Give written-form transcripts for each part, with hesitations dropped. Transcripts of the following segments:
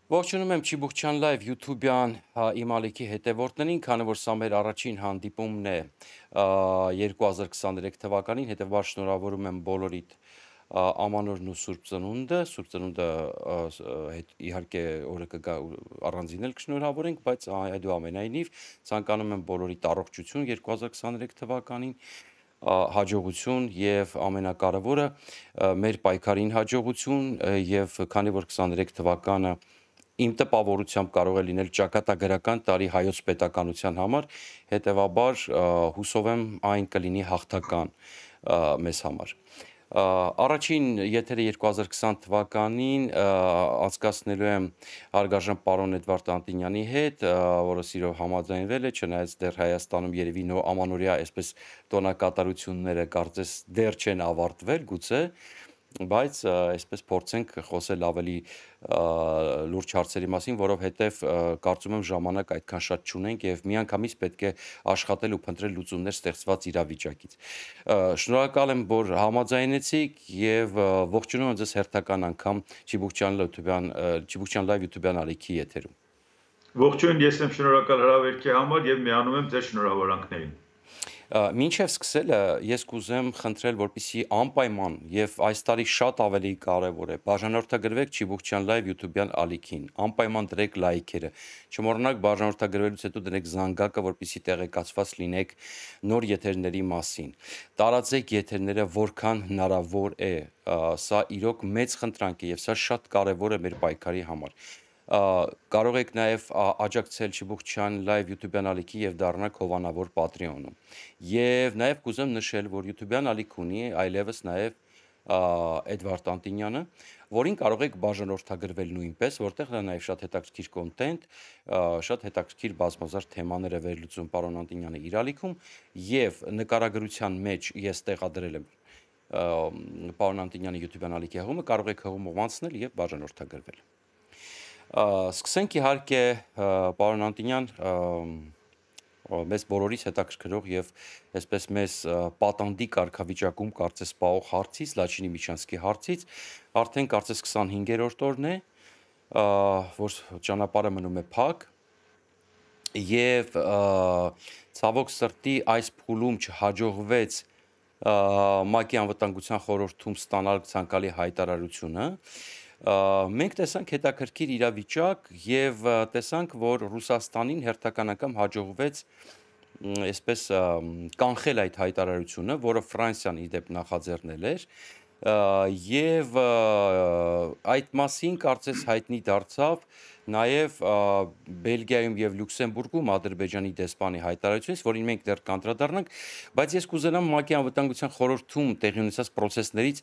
Ողջունում եմ Չիբուխչյան լայվ YouTube-յան իմ ալիքի հետևորդներին, քանի որ սա մեր առաջին հանդիպումն է 2023 թվականին, հետևաբար շնորհավորում եմ բոլորիդ ամանորն ու Սուրբ Ծնունդը իհարկե օրը կգա առանձին էլ կշնորհավորենք, բայց այդուամենայնիվ ցանկանում եմ բոլորիդ առողջություն 2023 թվականին, հաջողություն եւ ամենակարևորը մեր պայքարին հաջողություն եւ քանի որ 23 թվականը իմ տպավորությամբ կարող է լինել ճակատագրական տարի հայոց պետականության համար, հետևաբար հուսով եմ այն կլինի հաղթական մեզ համար։ Առաջին եթերը 2020 թվականին անցկացնելու եմ հարգարժան պարոն Էդվարդ Անտինյանի հետ, որը սիրով համաձայնվել է, չնայած դեռ Հայաստանում երևի ամանորյա այսպես տոնակատարությունները կարծես դեռ չեն ավարտվել, գուցե, բայց այսպես փորձենք խոսել ավելի լուրջ հարցերի մասին, որովհետև կարծում եմ ժամանակ այդքան շատ չունենք եւ միանգամից պետք է աշխատել ու փնտրել լուծումներ ստեղծված իրավիճակից։ Շնորհակալ եմ, որ համաձայնեցիք եւ ողջունում եմ ձեզ հերթական անգամ Չիբուխչյան լայվ YouTube-յան ալիքի եթերում։ Ողջույն, ես եմ շնորհակալ հրավերքի համար եւ միանում եմ ձեր շնորհավորանքներին։ Մինչև սկսելը ես կուզեմ խնդրել, որպեսզի անպայման եւ այս տարի շատ ավելի կարեւոր է բաժանորդագրվեք Չիբուխչյան լայվ YouTube-յան ալիքին, անպայման դրեք լայքերը, չմոռանաք բաժանորդագրվելուց հետո դրեք զանգակը, որպեսզի տեղեկացված լինեք նոր եթերների մասին։ Տարածեք եթերները որքան հնարավոր է, սա իրոք մեծ խնդրանք է եւ սա շատ կարեւոր է մեր պայքարի համար։ Կարող եք նաև աջակցել Չիբուխչյան լայվ YouTube-յան ալիքի եւ դառնալ հովանավոր Patreon-ում։ Եվ նաև կուզեմ նշել, որ YouTube-յան ալիք ունի այլևս նաև Էդվարդ Անտինյանը, որին կարող եք բաժանորդագրվել նույնպես, որտեղ նա նաև շատ հետաքրքիր կոնտենտ, շատ հետաքրքիր բազմազան թեմաներ է վերլուծում պարոն Անտինյանը իր ալիքում եւ նկարագրության մեջ ես տեղադրել եմ պարոն Անտինյանի YouTube-յան ալիքի հղումը, կարող եք հղումով անցնել եւ բաժանորդագրվել։ Սկսենք իհարկե պարոն Անտինյան մեզ բոլորիս հետաքրքրող եւ այսպես մեզ պատանդի կարգավիճակում կարծես պահող հարցից, Լաչինի Միչանսկի հարցից, արդեն կարծես 25-րդ օրն է, որ ճանապարհը մնում է փակ եւ ցավոք սրտի այս փուլում չհաջողվեց ՄԱԿ-ի անվտանգության խորհրդում ստանալ ցանկալի հայտարարությունը։ Մենք տեսանք հետաքրքիր իրավիճակ եւ տեսանք, որ Ռուսաստանին հերթական անգամ հաջողվեց այսպես կանխել այդ հայտարարությունը, որը Ֆրանսիան ի դեպ նախաձեռնել էր եւ այդ մասին կարծես հայտնի դարձավ նաև Բելգիայում եւ Լյուքսեմբուրգում Ադրբեջանի դեսպանի հայտարարությունից, որին մենք դեռ կանդրադառնանք, բայց ես կուզենամ ՄԱԿ-ի անվտանգության խորհրդում տեղի ունեցած process-ներից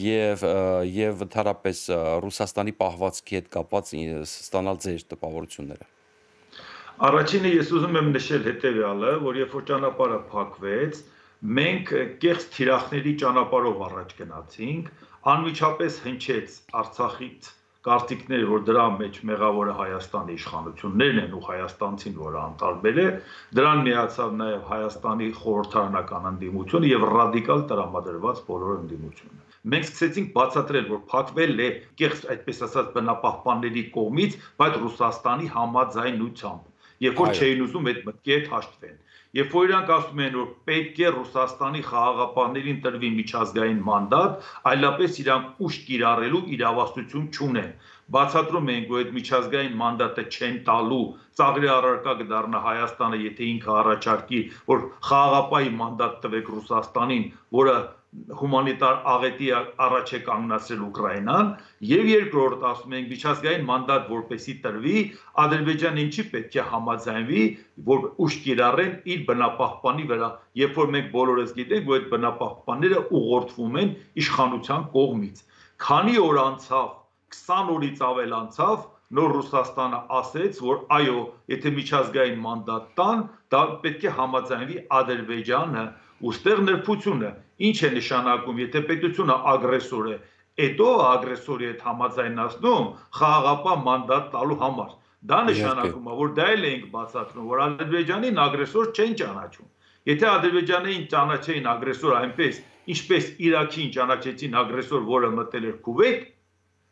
եւ ընդհանրապես Ռուսաստանի պահվածքի հետ կապված ստանալ ձեր տպավորությունները։ Առաջինը ես ուզում եմ նշել հետեւյալը, որ երբ որ ճանապարհը փակվեց, մենք կեղծ թիրախների ճանապարհով առաջ գնացինք, անմիջապես հնչեց Արցախից կարծիքներ, որ դրա մեջ մեղավորը Հայաստանի իշխանություններն են ու հայաստանցին, որը անտարբեր է, դրան միացավ նաև Հայաստանի խորհրդարանական ընդդիմությունը եւ ռադիկալ տրամադրված բոլոր ընդդիմությունը։ Մենք սկսեցինք բացատրել, որ փակվել է կեղծ, այդպես ասած, բնապահպանների կողմից, բայց Ռուսաստանի համաձայնությամբ, երբ որ չէին ուզում այդ մտքի հետ հաշտվեն։ Երբ որ իրանք ասում են, որ պետք է Ռուսաստանի խաղաղապահներին տրվի միջազգային մանդատ, այլապես իրանք ուժ կիրառելու իրավասություն չունեն։ Բացատրում ենք, որ այդ միջազգային մանդատը չեն տալու, ծաղրի առարկա կդառնա Հայաստանը, եթե ինքը առաջարկի, որ խաղաղապահի մանդատ տվեք Ռուսաստանին, որը հումանիտար աղետի առաջ է կանգնացրել Ուկրաինան, եւ երկրորդ ասում ենք միջազգային մանդատ որպեսի տրվի, Ադրբեջանը ինչի պետք է համաձայնվի, որ ուժ կիրառեն իր բնապահպանի վրա, երբ որ մենք բոլորս գիտենք, որ այդ բնապահպանները ուղղորդվում են իշխանության կողմից։ Քանի օր անցավ, 20 օրից ավել անցավ, նոր Ռուսաստանը ասեց, որ այո, եթե միջազգային մանդատ տան, դա պետք է համաձայնվի Ադրբեջանը, ուստեղ նրբությունը ինչ է նշանակում, եթե պետությունը ագրեսոր է, հետո ագրեսորի հետ համաձայնացնում խաղաղապահ մանդատ տալու համար։ Դա նշանակում է, որ դա էլ ենք բացատրում, որ Ադրբեջանին ագրեսոր չեն ճանաչում։ Եթե Ադրբեջանին ճանաչեին ագրեսոր այնպես, ինչպես Իրաքին ճանաչեցին ագրեսոր, որը մտել էր Քուվեյթ,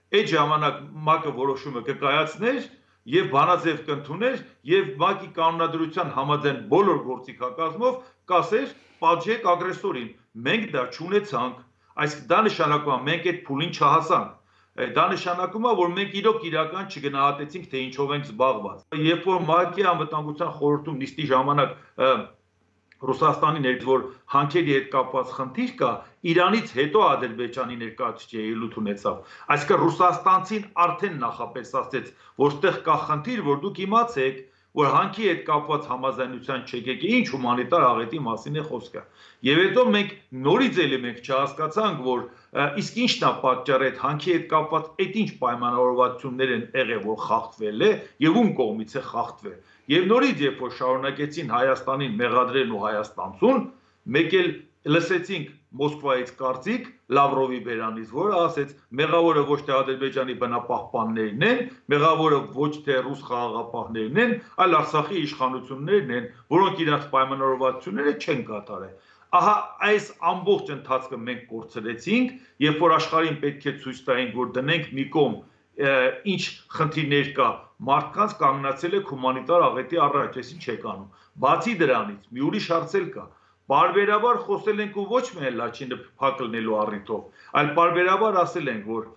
այդ ժամանակ ՄԱԿ-ը որոշումը կկայացներ եւ բանաձև կընդուներ եւ ՄԱԿ-ի կանոնադրության համաձայն բոլոր գործիքակազմով կասեր պատժեք ագրեսորին։ Մենք դա չունեցանք, այսինքն դա նշանակում է մենք այդ փուլին չհասանք։ Դա նշանակում է, որ մենք իրոք իրական չգնահատեցինք, թե ինչով ենք զբաղված։ Երբ որ ՄԱԿ-ի անվտանգության խորհրդում նիստի ժամանակ Ռուսաստանի ներքո որ հանքերի հետ կապված խնդիր կա, Իրանից հետո Ադրբեջանի ներկայացուցիչը ելույթ ունեցավ։ Այսինքն ռուսաստանցին արդեն նախապեսացեց, որ ստեղ կա խնդիր, որ դուք իմացեք, որ հանքի հետ կապված համաձայնության չեք եկել, ինչ հումանիտար աղետի մասին է խոսքը։ Եվ հետո մենք նորից էլի մենք չհասկացանք, որ իսկ ինչն է պատճառը այդ հանքի հետ կապված այդ ինչ պայմանավորվածություններ են եղել, որ խախտվել է եւ ում կողմից է խախտվել։ Եվ նորից երբ որ շարունակեցին Հայաստանին մեղադրել ու Հայաստանցուն, մեկ էլ լսեցինք Մոսկվայից կարծիք Լավրովի բերանից, որը ասեց մեղավորը ոչ թե Ադրբեջանի բնապահպաններն են, մեղավորը ոչ թե ռուս խաղաղապահներն են, այլ Արցախի իշխանություններն են, որոնք իրաց պայմանավորվածությունները չեն կատարել։ Ահա այս ամբողջ ընթացքը մենք կորցրեցինք, երբ որ աշխարհին պետք է ցույց տայինք, որ դնենք մի կողմ ինչ խնդիրներ կա, մարդկանց կանգնացել է հումանիտար աղետի առաջ, այսինչ չեք անում։ Բացի դրանից, մի ուրիշ հարց էլ կա։ Բարբերաբար խոսել ենք ու ոչ միայն լաչինը փակ լինելու առիթով, այլ բարբերաբար ասել ենք, որ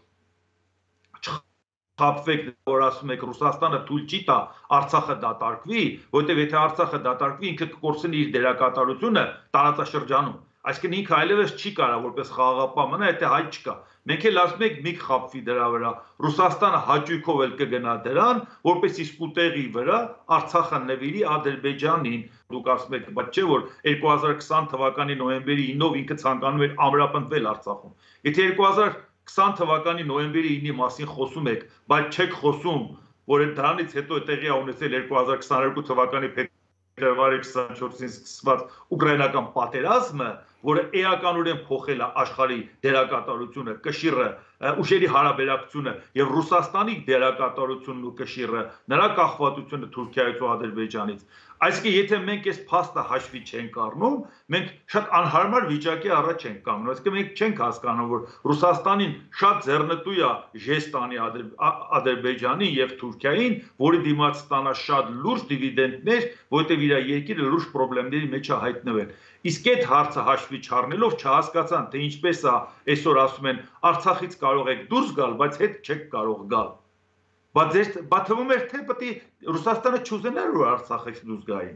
չխաբվեք, որ ասում եք Ռուսաստանը թույլ չի տա Արցախը դատարկվի, որտեղ եթե Արցախը դատարկվի, ինքը կկորցնի իր դերակատարությունը տարածաշրջանում։ Այսինքն ինքը այլևս չի կարող որպես խաղաղապահ մնա, եթե հայ չկա։ Մենք էլ ասում ենք մի խաբվի դրա վրա։ Ռուսաստանը հաճույքով էլ կգնա դրան, որպես իսկ ուտեղի վրա Արցախը նվիրի Ադրբեջանին։ Դուք ասում եք, բայց չէ որ 2020 թվականի նոյեմբերի 9-ով ինքը ցանկանում էր ամրապնդվել Արցախում։ Եթե 2020 թվականի նոյեմբերի 9-ի մասին խոսում եք, բայց չեք խոսում, որ դրանից հետո տեղի է ունեցել 2022 թվականի փետրվարի 24-ին սկսված ուկրաինական պատերազմը, որը էականորեն փոխել է աշխարհի դերակատարությունը, կշիռը, ուժերի հարաբերակցությունը եւ Ռուսաստանի դերակատարությունն ու կշիռը, նրա կախվածությունը Թուրքիայից ու Ադրբեջանից։ Այսինքն, եթե մենք այս փաստը հաշվի չենք առնում, մենք շատ անհարմար վիճակի առաջ ենք կանգնում։ Այսինքն մենք չենք հասկանում, որ Ռուսաստանին շատ ձեռնտու է ժեստ անի Ադրբեջանին եւ Թուրքիային, որի դիմաց ստանա շատ լուրջ դիվիդենդներ, որտեղ իր երկիրը լուրջ խնդիրների մեջ է հայտնվել։ Իսկ այդ հարցը հաշվի չառնելով չհասկացան, թե ինչպես է այսօր ասում են Արցախից կարող եք դուրս գալ, բայց հետ չեք կարող գալ։ Բայց թվում էր, թե պետք է Ռուսաստանը չուզենար որ Արցախից դուրս գային։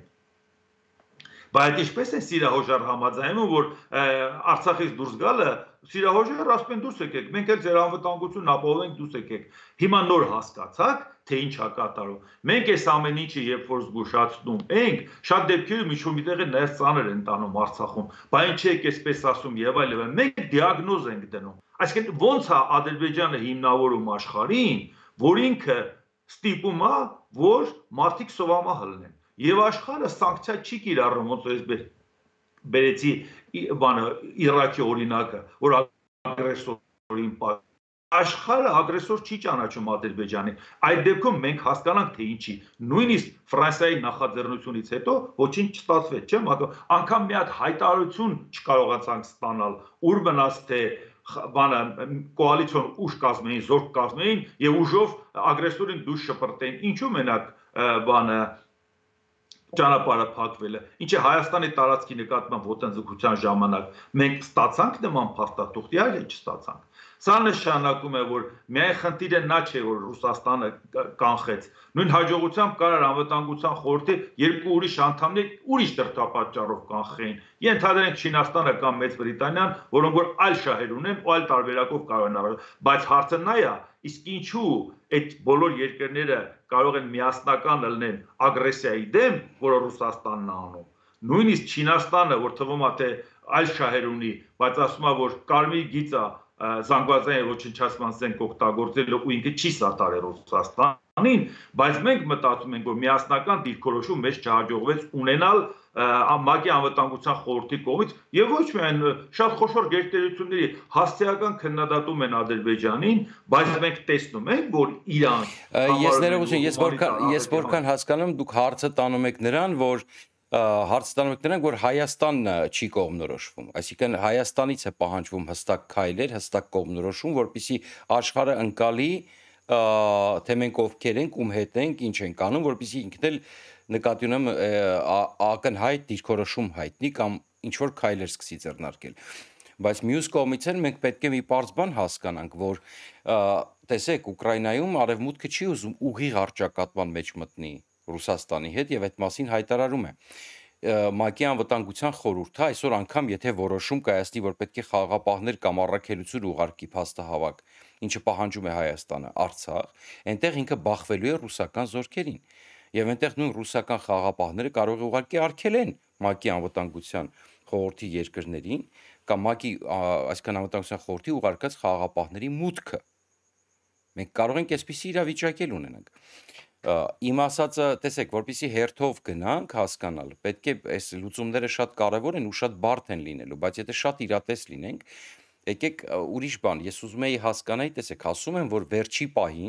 Բայց ինչպես է Սիրահոժար համաձայնում, որ Արցախից դուրս գալը Սիրահոժարը ասում են դուրս եկեք, մենք էլ ձեր անվտանգությունն ապահովենք, դուրս եկեք։ Հիմա նոր հասկացաք, թե ինչ է կատարում։ Մենք այս ամեն ինչը երբ որ զգուշացնում ենք, շատ դեպքերում ինչ-որ միտեղ է նաև ծանր են տանում Արցախում, բայց ինչ եք այսպես ասում եւ այլն, մենք դիագնոզ ենք դնում։ Այսինքն ոնց է Ադրբեջանը հիմնավորում աշխարհին, որ ինքը ստիպում է, որ մարդիկ սովամահ լինեն։ Եվ աշխարհը սանկցիա չի կիրառում, ոնց որ ես բերեցի բանը Իրաքի օրինակը, որ ագրեսորին աշխարհը ագրեսոր չի ճանաչում Ադրբեջանին։ Այդ դեպքում մենք հասկանանք, թե ինչի։ Նույնիսկ Ֆրանսիայի նախաձեռնությունից հետո ոչինչ չստացվեց, չէ՞, անգամ մի հատ հայտարարություն չկարողացանք ստանալ, ուր մնաց թե բանը կոալիցիոն ուժ կազմեին, զորք կազմեին եւ ուժով ագրեսորին դուրս շպրտեին։ Ինչու մենակ բանը ճանապարհը փակվել է։ Ինչը Հայաստանի տարածքի նկատմամբ ոտնձգության ժամանակ մենք ստացանք նման փաստաթուղթ, այլ չստացանք։ Սա նշանակում է, որ միայն խնդիրը նա չէ, որ Ռուսաստանը կանխեց։ Նույն հաջողությամբ կարար անվտանգության խորհրդի երկու ուրիշ անդամներ ուրիշ դրդապատճառով կանխեին։ Ենթադրենք Չինաստանը կամ Մեծ Բրիտանիան, որոնք որ այլ շահեր ունեն, ու այլ տարբերակով կարող են առնել։ Բայց հարցը նա է, իսկ ինչու այդ բոլոր երկրները կարող են միասնական լինեն ագրեսիայի դեմ, որը Ռուսաստանն է անում։ Նույնիսկ Չինաստանը, որ թվում է թե այլ շահեր ունի, բայց ասում է, որ կարմիր գիծը զանգվածային ոչնչացման զենք օգտագործել ու ինքը չի սատարել Ռուսաստանին, բայց մենք մտածում ենք, որ միասնական դիրքորոշում մեզ չհաջողվեց ունենալ ՄԱԿ-ի անվտանգության խորհրդի կողմից եւ ոչ միայն շատ խոշոր գերտերությունների հասցեական քննադատում են Ադրբեջանին, բայց մենք տեսնում ենք, որ Իրան ես որքան հասկանում, դուք հարցը տանում եք նրան, որ Հարց տանում եք նրանք, որ Հայաստանն չի կողմնորոշվում, այսինքն Հայաստանից է պահանջվում հստակ քայլեր, հստակ կողմնորոշում, որպեսզի աշխարհը ընկալի, թե մենք ովքեր ենք, ում հետ ենք, ինչ ենք անում, որպեսզի ինքն էլ նկատի ունեմ ակնհայտ դիրքորոշում հայտնի կամ ինչ որ քայլեր սկսի ձեռնարկել։ Բայց մյուս կողմից էլ մենք պետք է մի պարզ բան հասկանանք, որ տեսեք, Ուկրաինայում արևմուտքը չի ուզում ուղիղ առճակատման մեջ մտնի Ռուսաստանի հետ եւ այդ մասին հայտարարում է։ ՄԱԿ-ի անվտանգության խորհուրդը այսօր անգամ եթե որոշում կայացնի, որ պետք է խաղաղապահներ կամ առաքելություն ուղարկի փաստահավաք, ինչը պահանջում է Հայաստանը, Արցախ, այնտեղ ինքը բախվելու է ռուսական զորքերին։ Եվ այնտեղ նույն ռուսական խաղաղապահները կարող է ուղարկի արգելեն ՄԱԿ-ի անվտանգության խորհրդի երկրներին կամ ՄԱԿ-ի այսքան անվտանգության խորհրդի ուղարկած խաղաղապահների մուտքը։ Մենք կարող ենք այսպիսի իրավիճակ ունենանք։ Իմ ասածը, տեսեք, որպեսզի հերթով գնանք հասկանալ, պետք է այս լուծումները շատ կարևոր են ու շատ բարդ են լինելու, բայց եթե շատ իրատես լինենք, եկեք ուրիշ բան, ես ուզում եի հասկանալ, տեսեք, ասում են, որ վերջի պահին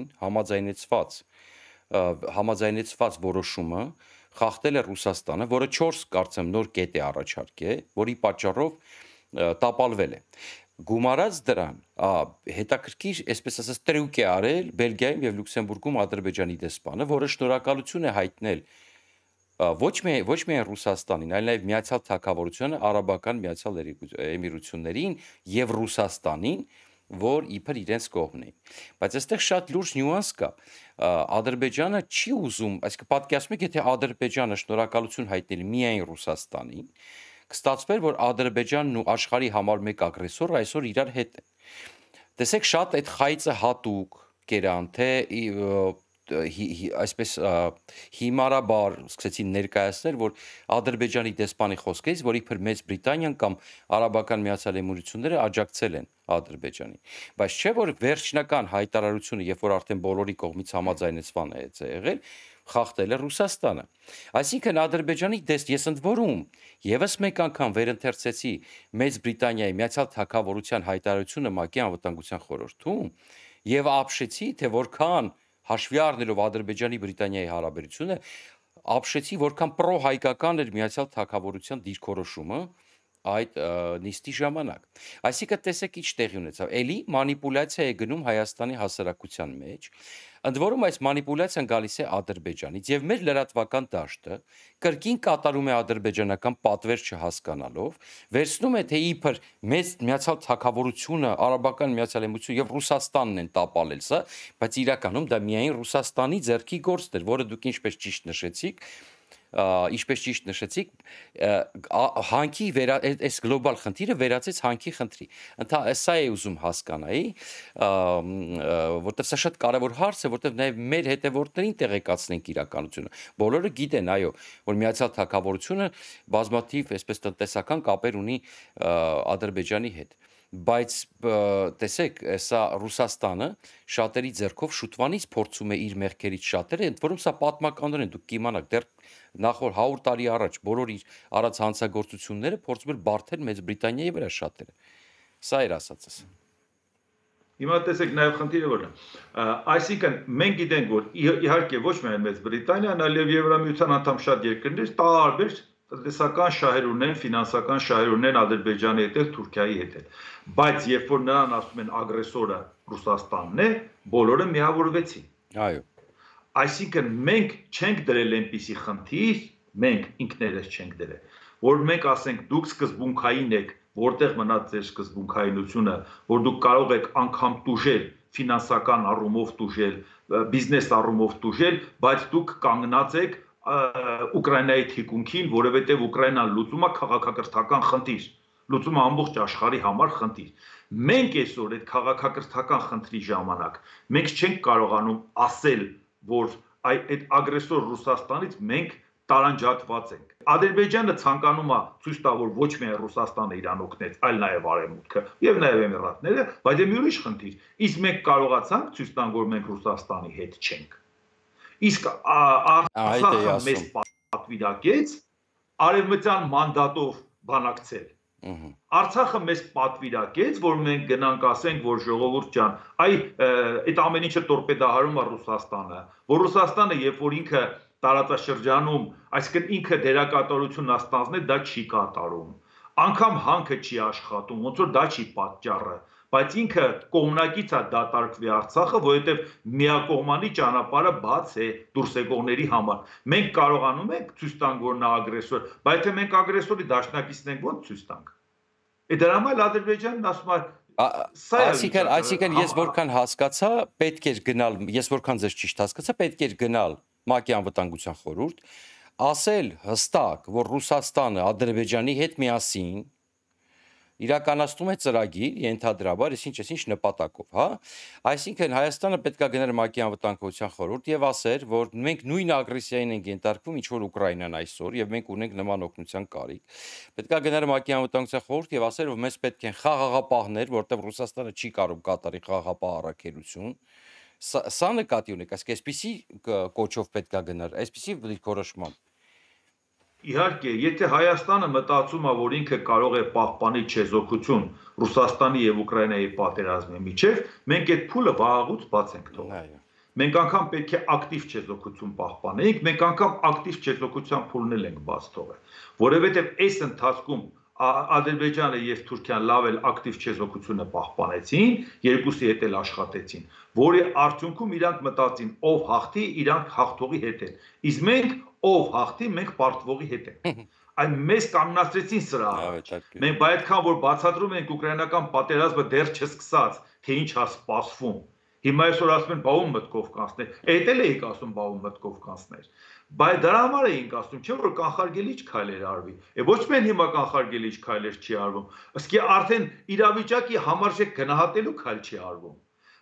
համաձայնեցված որոշումը խախտել է Ռուսաստանը, որը 4 կարծեմ նոր կետ է առաջարկել, որի պատճառով տապալվել է։ Գումարած դրան, հետաքրքիր, այսպես ասած, տրյուկ է արել Բելգիայում եւ Լյուքսեմբուրգում Ադրբեջանի դեսպանը, որը շնորհակալություն է հայտնել ոչ միայն Ռուսաստանին, այլ նաեւ Միացյալ Թագավորությանը, Արաբական Միացյալ Էմիրություններին եւ Ռուսաստանին, որ իբր իրենց կողմն էին։ Բայց այստեղ շատ լուրջ նյուանս կա։ Ադրբեջանը չի ուզում, այսինքն պատկերացնում եք, եթե Ադրբեջանը շնորհակալություն հայտնել միայն Ռուսաստանին, կստացվեր, որ Ադրբեջանն ու աշխարհի համար մեկ ագրեսորը այսօր իրար հետ են։ Տեսեք, շատ այդ խայծը հատուկ կերան, թե այսպես հիմարաբար սկսեցին ներկայացնել, որ Ադրբեջանի դեսպանի խոսքերից, որ իբր Մեծ Բրիտանիան կամ Արաբական Միացյալ Էմիրությունները աջակցել են Ադրբեջանին։ Բայց չէ որ վերջնական հայտարարությունը, երբ որ արդեն բոլորի կողմից համաձայնեցման է եղել, խախտել է Ռուսաստանը։ Այսինքն Ադրբեջանի ես ընդ որում եւս մեկ անգամ վերընթերցեցի Մեծ Բրիտանիայի Միացյալ Թագավորության հայտարարությունը ՄԱԿ-ի անվտանգության խորհրդում եւ ապշեցի, թե որքան հաշվի առնելով Ադրբեջանի Բրիտանիայի հարաբերությունը, ապշեցի որքան պրո-հայկական էր Միացյալ Թագավորության դիրքորոշումը այդ նիստի ժամանակ։ Այսինքն տեսեք ինչ տեղի ունեցավ։ Էլի մանիպուլյացիա է գնում Հայաստանի հասարակության մեջ։ Ընդ որում այս մանիպուլյացիան գալիս է Ադրբեջանից եւ մեր լրատվական դաշտը կրկին կատարում է ադրբեջանական պատվեր չհասկանալով, վերցնում է թե իբր մեծ Միացյալ Թագավորությունը, Արաբական Միացյալ Էմիրությունները եւ Ռուսաստանն են տապալել սա, բայց իրականում դա միայն Ռուսաստանի ձեռքի գործն էր, որը դուք ինչպես ճիշտ նշեցիք, հանքի այս գլոբալ խնդիրը վերածեց հանքի խնդրի։ Սա է ուզում հասկանայի, որտեղ սա շատ կարևոր հարց է, որտեղ նաև մեր հետևորդներին տեղեկացնենք իրականությունը։ Բոլորը գիտեն, այո, որ Միացյալ Թագավորությունը բազմաթիվ այսպես տնտեսական կապեր ունի Ադրբեջանի հետ։ Բայց տեսեք, սա Ռուսաստանը շատերի ձեռքով շուտվանից փորձում է իր մեղքերից շատերը, ընդ որում սա պատմականորեն են, դուք կիմանաք, դեռ նախորդ 100 տարի առաջ բոլոր իր արած հանցագործությունները փորձում էր բարթել Մեծ Բրիտանիայի վրա շատերը։ Սա էր ասածս։ Հիմա տեսեք նաև խնդիրը որն է։ Այսինքն մենք գիտենք, որ իհարկե ոչ միայն Մեծ Բրիտանիան, այլև Եվրամիության անդամ շատ երկրներ տարբեր տնտեսական շահեր ունեն, ֆինանսական շահեր ունեն Ադրբեջանի հետ, Թուրքիայի հետ։ Բայց երբ որ նրան ասում են ագրեսորը Ռուսաստանն է, բոլորը միավորվեցին։ Այո։ Այսինքն մենք չենք դրել այնպիսի խնդիր, մենք ինքներս չենք դրել, որ մենք ասենք դուք սկզբունքային եք, որտեղ մնաց ձեր սկզբունքայինությունը, որ դուք կարող եք անգամ տուժել, ֆինանսական առումով տուժել, բիզնես առումով տուժել, բայց դուք կանգնած եք Ուկրաինայի թիկունքին, որովհետև Ուկրաինան լուծում է քաղաքակրթական խնդիր, լուծում է ամբողջ աշխարհի համար խնդիր։ Մենք այսօր այդ քաղաքակրթական խնդրի ժամանակ մենք չենք կարողանում ասել, որ այդ ագրեսոր Ռուսաստանից մենք տարանջատված ենք։ Ադրբեջանը ցանկանում է ցույց տա, որ ոչ միայն Ռուսաստանը իրան օգնեց, այլ նաև Արևմուտքը եւ նաև Էմիրատները, բայց դե մի ուրիշ խնդիր։ Իսկ մենք կարողացանք ցույց տալ, որ մենք Ռուսաստանի հետ չենք։ Իսկ Արցախը մեզ պատվիրակեց արևմտյան մանդատով բանակցել։ Արցախը մեզ պատվիրակեց, որ մենք գնանք ասենք, որ ժողովուրդ ջան, այդ ամեն ինչը տորպեդահարում է Ռուսաստանը, որ Ռուսաստանը երբ որ ինքը տարածաշրջանում, այսինքն ինքը դերակատարություն ստանձնի, դա չի կատարում։ Անգամ հանքը չի աշխատում, ոնց որ դա չի պատճառը, բայց ինքը կողմնակից է դատարկվի Արցախը, որովհետև միակողմանի ճանապարհը բաց է դուրս եկողների համար։ Մենք կարողանում ենք ցույց տանք, որ նա ագրեսոր, բայց եթե մենք ագրեսորի դաշնակիցն ենք, ո՞նց ցույց տանք։ Դրա համար Ադրբեջանն ասում է Այսինքն ես որքան հասկացա, պետք էր գնալ, ես որքան ձեզ ճիշտ հասկացա, պետք էր գնալ ՄԱԿ-ի անվտանգության խորհուրդ, ասել հստակ, որ Ռուսաստանը Ադրբեջանի հետ միասին իրականացնում է ծրագիր, ենթադրաբար, ինչ նպատակով, հա։ Այսինքն Հայաստանը պետք է գներ ՄԱԿ-ի անվտանգության խորհուրդ եւ ասեր, որ մենք նույն ագրեսիային ենք ենթարկվում, ինչ որ Ուկրաինան այսօր, եւ մենք ունենք նման օգնության կարիք։ Պետք է գներ ՄԱԿ-ի անվտանգության խորհուրդ եւ ասեր, որ մեզ պետք են խաղաղապահներ, որտեղ Ռուսաստանը չի կարող կատարի խաղաղապահ առաքելություն։ Սա նկատի ունեք, այսպիսի կոչով պետք է գնար, այսպիսի դիրքորոշմամբ։ Իհարկե, եթե Հայաստանը մտածում է, որ ինքը կարող է պահպանել չեզոքություն Ռուսաստանի եւ Ուկրաինայի պատերազմի միջև, մենք այդ փուլը վաղուց բաց ենք թողել։ Մենք անգամ պետք է ակտիվ չեզոքություն պահպանենք, մենք անգամ ակտիվ չեզոքության փուլն էլ ենք բաց թողել, որովհետեւ այս ընթացքում Ադրբեջանը եւ Թուրքիան լավ էլ ակտիվ չեզոքությունը պահպանեցին, երկուսի հետ էլ աշխատեցին, որի արդյունքում իրանք մտածին, ով հաղթի, իրանք հաղթողի հետ են։ Իսկ մենք ով հաղթի, մենք պարտվողի հետ ենք։ Այն մեզ կանգնացրեցին սրա առաջ։ Մենք այդքան որ բացատրում ենք ուկրաինական պատերազմը դեռ չսկսած, թե ինչ է սպասվում։ Հիմա այսօր ասում են բաում մտքով կանցներ։ Այդ էլ էիք ասում բաում մտքով կանցներ։ Բայց դրա համար էինք ասում, չէ՞ որ կանխարգելիչ քայլեր արվի։ Ոչ միայն հիմա կանխարգելիչ քայլեր չի արվում, ըստ արդեն իրավիճակի համարժեք գնահատելու քայլ չի արվում։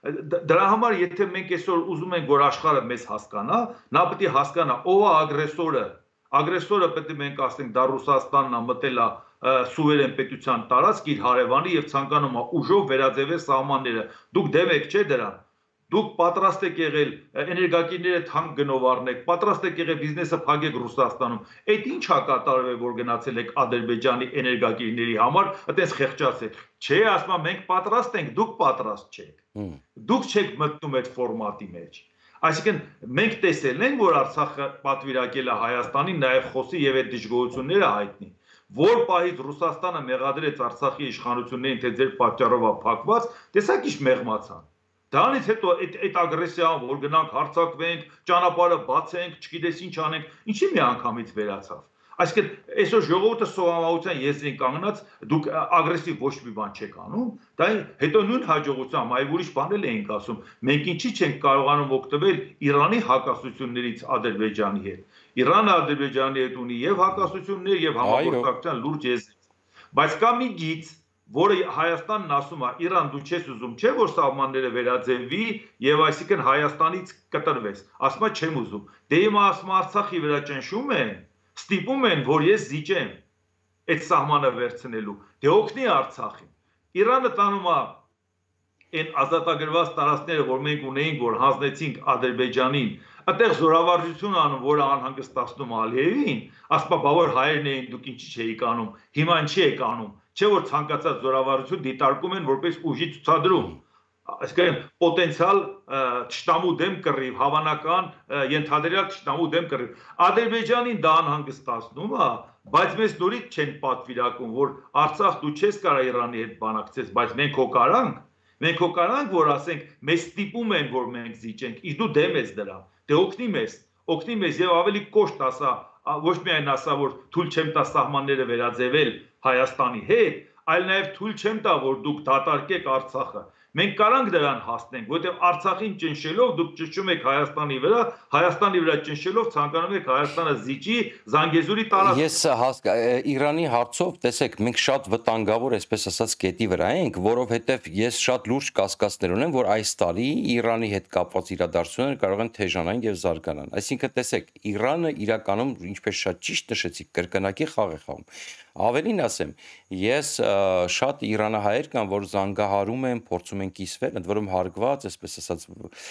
Դրա համար եթե մենք այսօր ուզում ենք, որ աշխարհը մեզ հասկանա, նա պետք է հասկանա ով է ագրեսորը։ Ագրեսորը պետք է մենք ասենք դա Ռուսաստանն է, մտել է սուվերեն պետության տարածք իր հարևանի եւ ցանկանում է ուժով վերաձևել սահմանները։ Դուք դեմ եք, չէ՞ դրան։ Դուք պատրաստ եք եղել էներգակիրները թանկ գնով առնեք, պատրաստ եք եղել բիզնեսը փակեք Ռուսաստանում։ Այդ ինչ է կատարվել, որ գնացել եք Ադրբեջանի էներգակիրների համար, այդպես խեղճացել։ Չէ, ասում եմ, մենք պատրաստ ենք, դուք պատրաստ չեք։ Դուք չեք մտնում այդ ֆորմատի մեջ։ Այսինքն մենք տեսել ենք, որ Արցախը պատվիրակել է Հայաստանին, նաև խոսի եւ այդ դժգոհությունները հայտնի։ Որ պահից Ռուսաստանը մեղադրեց Արցախի իշխանություններին, թե ձեր պատճառով է փակված, տեսակ ինչ մեղմացան։ Դրանից հետո այդ ագրեսիան, որ գնանք հարձակվենք, ճանապարհը բացենք, չգիտես ինչ անենք, ինչի մի անգամից վերացավ։ Այսինքն այսօր ժողովուրդը սովամահության եզրին կանգնած, դուք ագրեսիվ ոչ մի բան չեք անում, դա հետո նույն հաջողությամբ այլ ուրիշ բան էլ էինք ասում, մենք ինչի չենք կարողանում օգտվել Իրանի հակասություններից Ադրբեջանի հետ։ Իրանը Ադրբեջանի հետ ունի եւ հակասություններ եւ համագործակցության լուրջ եզր։ Բայց կա մի գիծ, որը Հայաստանն ասում է, Իրան դու չես ուզում, չէ՞ որ սահմանները վերաձևվի եւ այսինքն Հայաստանից կտրվես։ Ասում է չեմ ուզում։ Դե հիմա ասում Արցախի վրա ճնշում են, ստիպում են, որ ես զիջեմ այդ սահմանը վերցնելու։ Դե օգնի Արցախին։ Իրանը տանում է այն ազատագրված տարածքները, որ մենք ունեինք, որ հանձնեցինք Ադրբեջանին, այդտեղ զորավարժություն անում, որը անհանգստացնում Ալիևին, ասում է, բա որ հայերն էին, դուք ինչի չէիք անում, հիմա ինչի եք անում։ Չէ՞ որ ցանկացած զորավարություն դիտարկում են որպես ուժի ցուցադրում, այսինքն պոտենցիալ ճշտամու դեմ կռիվ, հավանական ենթադրյալ ճշտամու դեմ կռիվ։ Ադրբեջանին դա անհանգստացնում է, բայց մեզ նորից չեն պատվիրակում, որ Արցախ դու չես կարող Իրանի հետ բանակցես, բայց մենք հո կարանք, որ ասենք մեզ ստիպում են, որ մենք զիջենք, իսկ դու դեմ ես դրան։ Դե օգնի մեզ եւ ավելի կոշտ ասա, ոչ միայն ասա, որ թույլ չեմ տա սահմանները վերաձևել Հայաստանի հետ, այլ նաև թույլ չեմ տա, որ դուք դատարկեք Արցախը։ Մենք կարանք դրան հասնենք, որտեղ Արցախին ճնշելով դուք ճնշում եք Հայաստանի վրա ճնշելով ցանկանում եք Հայաստանը զիջի Զանգեզուրի տարածք։ Ես Իրանի հարցով, տեսեք, մենք շատ վտանգավոր, այսպես ասած, կետի վրա ենք, որովհետև ես շատ լուրջ կասկածներ ունեմ, որ այս տարի Իրանի հետ կապված իրադարձությունները կարող են թեժանան եւ զարգանան։ Այսինքն, տեսեք, Իրանը իրականում, ինչպես շատ ճիշտ նշեցիք, կրկնակի խաղ է խաղում։ Ավելին ասեմ, ես շատ իրանահայեր կան, որ զանգահարում են, փորձում են կիսվել, ընդ որում հարգված, այսպես ասած,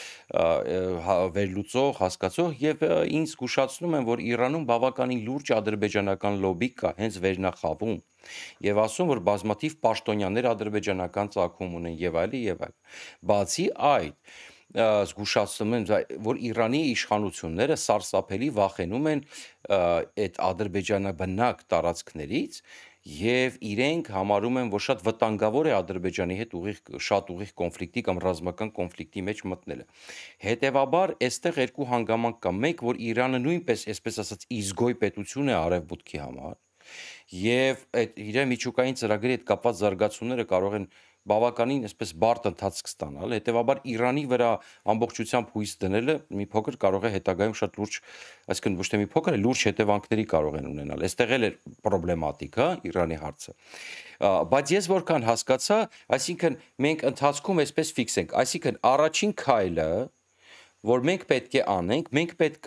վերլուծող, հասկացող եւ ինձ զգուշացնում են, որ Իրանում բավականին լուրջ ադրբեջանական լոբի կա, հենց վերնախավում եւ ասում, որ բազմաթիվ պաշտոնյաներ ադրբեջանական ծագում ունեն եւ այլն եւ այլն։ Բացի այդ, զգուշացնում են, որ Իրանի իշխանությունները սարսափելի վախենում են այդ ադրբեջանաբնակ տարածքներից եւ իրենք համարում են, որ շատ վտանգավոր է Ադրբեջանի հետ շատ ուղիղ կոնֆլիկտի կամ ռազմական կոնֆլիկտի մեջ մտնելը։ Հետևաբար, այստեղ երկու հանգամանք կա, մեկ, որ Իրանը նույնպես, այսպես ասած, իզգոյ պետություն է արևմուտքի համար, եւ այդ իր միջուկային ծրագրի հետ կապված զարգացումները կարող են բավականին այսպես բարդ ընթացք ստանալ, հետևաբար Իրանի վրա ամբողջությամբ հույս դնելը մի փոքր կարող է հետագայում շատ լուրջ, այսինքն ոչ թե մի փոքր, լուրջ հետևանքների կարող են ունենալ։ Այստեղ էլ է պրոբլեմատիկ, հա, Իրանի հարցը։ Բայց ես որքան հասկացա, այսինքն մենք ընթացքում այսպես ֆիքսենք, այսինքն առաջին քայլը, որ մենք պետք է անենք, մենք պետք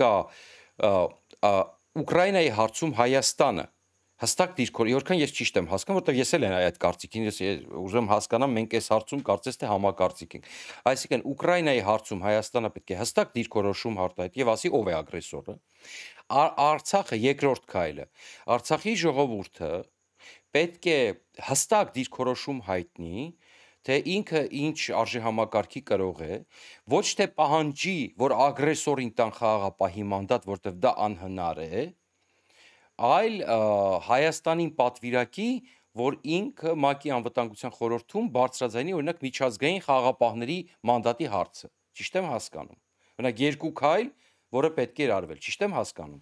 է Ուկրաինայի հարցում Հայաստանը հստակ դիրքորոշ, որքան ես ճիշտ եմ հասկանում, որտեղ ես էլ եմ այդ կարծիքին, ես ուզում հասկանամ, մենք այս հարցում կարծես թե համակարծիք ենք։ Այսինքն Ուկրաինայի հարցում Հայաստանը պետք է հստակ դիրքորոշում արտահայտի եւ ասի ով է ագրեսորը։ Արցախը երկրորդ քայլը։ Արցախի ժողովուրդը պետք է հստակ դիրքորոշում հայտնի, թե ինքը ինչ արժեհամակարգի կրող է, ոչ թե պահանջի, որ ագրեսորին տան խաղաղապահի մանդատ, որտեղ դա անհնար է, այլ Հայաստանին պատվիրակի, որ ինքը ՄԱԿ-ի անվտանգության խորհրդում բարձրաձայնի օրինակ միջազգային խաղաղապահների մանդատի հարցը։ Ճիշտ եմ հասկանում։ Օրինակ երկու քայլ, որը պետք է արվել, ճիշտ եմ հասկանում։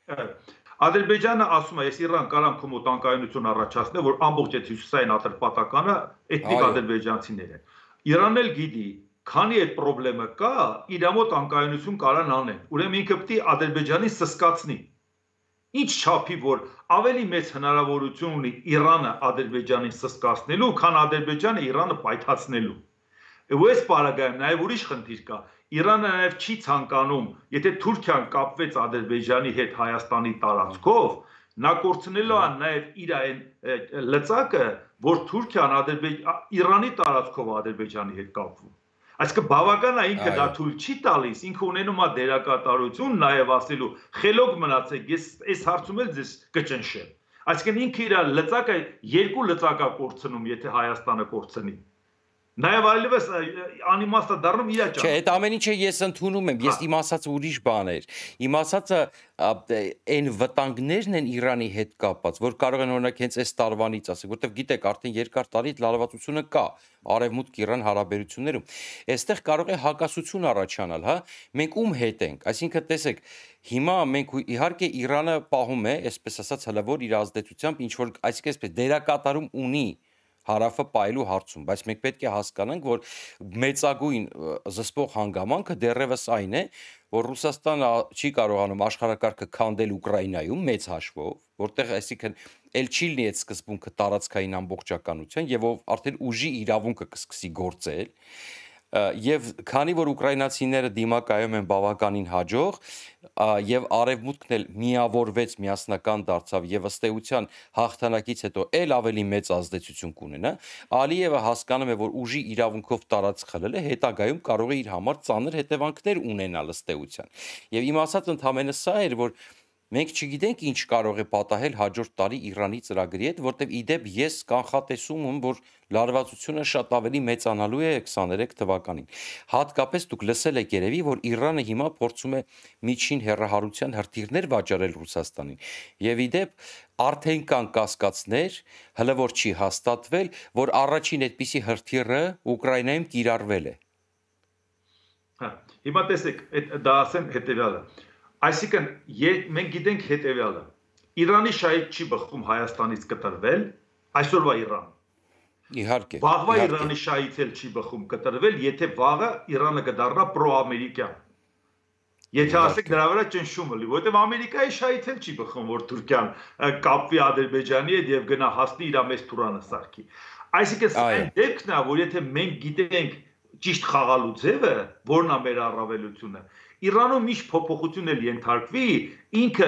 Ադրբեջանը ասում է, ես Իրան կարամ քո մոտ անկայունություն առաջացնել, որ ամբողջ այդ հյուսիսային ատրպատականը էթնիկ ադրբեջանցիներ են։ Իրանն էլ գիտի, քանի այդ խնդրեմը կա, իր մոտ անկայունություն կարան անեն։ Ուրեմն ինքը պետք է Ադրբեջանին սսկացնի։ Ինչ չափի, որ ավելի մեծ հնարավորություն ունի Իրանը Ադրբեջանին սսկացնելու, քան Ադրբեջանը Իրանը պայթացնելու։ Ու այս պարագայում նաև ուրիշ խնդիր կա։ Իրանը նաև չի ցանկանում, եթե Թուրքիան կապվեց Ադրբեջանի հետ Հայաստանի տարածքով, նա կորցնելու է նաև իր այն լծակը, որ Թուրքիան Իրանի տարածքով Ադրբեջանի հետ կապվում։ Այսինքն բավական է ինքը դա թույլ չի տալիս, ինքը ունենում է դերակատարություն նաև ասելու խելոք մնացեք, ես այս հարցում էլ ձեզ կճնշեմ։ Այսինքն ինքը իր լծակը երկու լծակա կորցնում, եթե Հայաստանը կորցնի։ Նաև այլևս անիմաստը դառնում իր ճանապարհ։ Չէ, այդ ամեն ինչը ես ընդունում եմ, ես իմ ասածը ուրիշ բան էր։ Իմ ասածը այն վտանգներն են Իրանի հետ կապված, որ կարող են օրինակ հենց այս տարվանից ասել, որտեղ գիտեք, արդեն երկար տարի լարվածությունը կա Արևմուտք-Իրան հարաբերություններում։ Այստեղ կարող է հակասություն առաջանալ, հա։ Մենք ում հետ ենք, այսինքն տեսեք, հիմա մենք իհարկե Իրանը պահում է, այսպես ասած, հլավոր իր ազդեցությամբ ինչ որ, այսինքն այսպես դերակատարում ունի հարավը պայելու հարցում, բայց մենք պետք է հասկանանք, որ մեծագույն զսպող հանգամանքը դեռևս այն է, որ Ռուսաստանը չի կարողանում աշխարհակարգը քանդել Ուկրաինայում մեծ հաշվով, որտեղ այսինքն էլ չի լինի այդ սկզբունքը տարածքային ամբողջականության եւ ով արդեն ուժի իրավունքը կսկսի գործել եւ քանի որ ուկրաինացիները դիմակայում են բավականին հաջող եւ արևմուտքն էլ միավորվեց, միասնական դարձավ եւ ըստ էության հաղթանակից հետո ել ավելի մեծ ազդեցություն կունենա, Ալիևը հասկանում է, որ ուժի իրավունքով տարածք խլելը հետագայում կարող է իր համար ծանր հետևանքներ ունենալ ըստ էության։ Եվ իմ ասած ընդհանրապես սա էր, որ մենք չգիտենք ինչ կարող է պատահել հաջորդ տարի Իրանի ծրագրի հետ, որտեղ իդեպ ես կանխատեսում եմ, որ լարվածությունը շատ ավելի մեծանալու է 23 թվականին։ Հատկապես դուք լսել եք երևի, որ Իրանը հիմա փորձում է միջին հեռահարության հրթիռներ վաճառել Ռուսաստանին։ Եվ իդեպ արդեն կան կասկածներ, հələ որ չի հաստատվել, որ առաջին այդպիսի հրթիռը Ուկրաինայում կիրառվել է։ Հա, հիմա տեսեք, դա ասեմ հետեւյալը։ Այսինքն մենք գիտենք հետևյալը. Իրանի շահից չի բխում Հայաստանից կտրվել, այսօրվա Իրան։ Իհարկե։ Վաղվա Իրանի շահից էլ չի բխում կտրվել, եթե վաղը Իրանը կդառնա պրոամերիկյան։ Եթե ասեք դրա վրա ճնշում լինի, որովհետև Ամերիկայի շահից էլ չի բխում, որ Թուրքիան կապվի Ադրբեջանի հետ եւ գնա հասնի իր մեծ թուրանը սարքի։ Այսինքն այն դեպքն է, որ եթե մենք գիտենք ճիշտ խաղալու ձևը, որն է մեր առավելությունը, Իրանում միշտ փոփոխություն էլ ենթարկվի, ինքը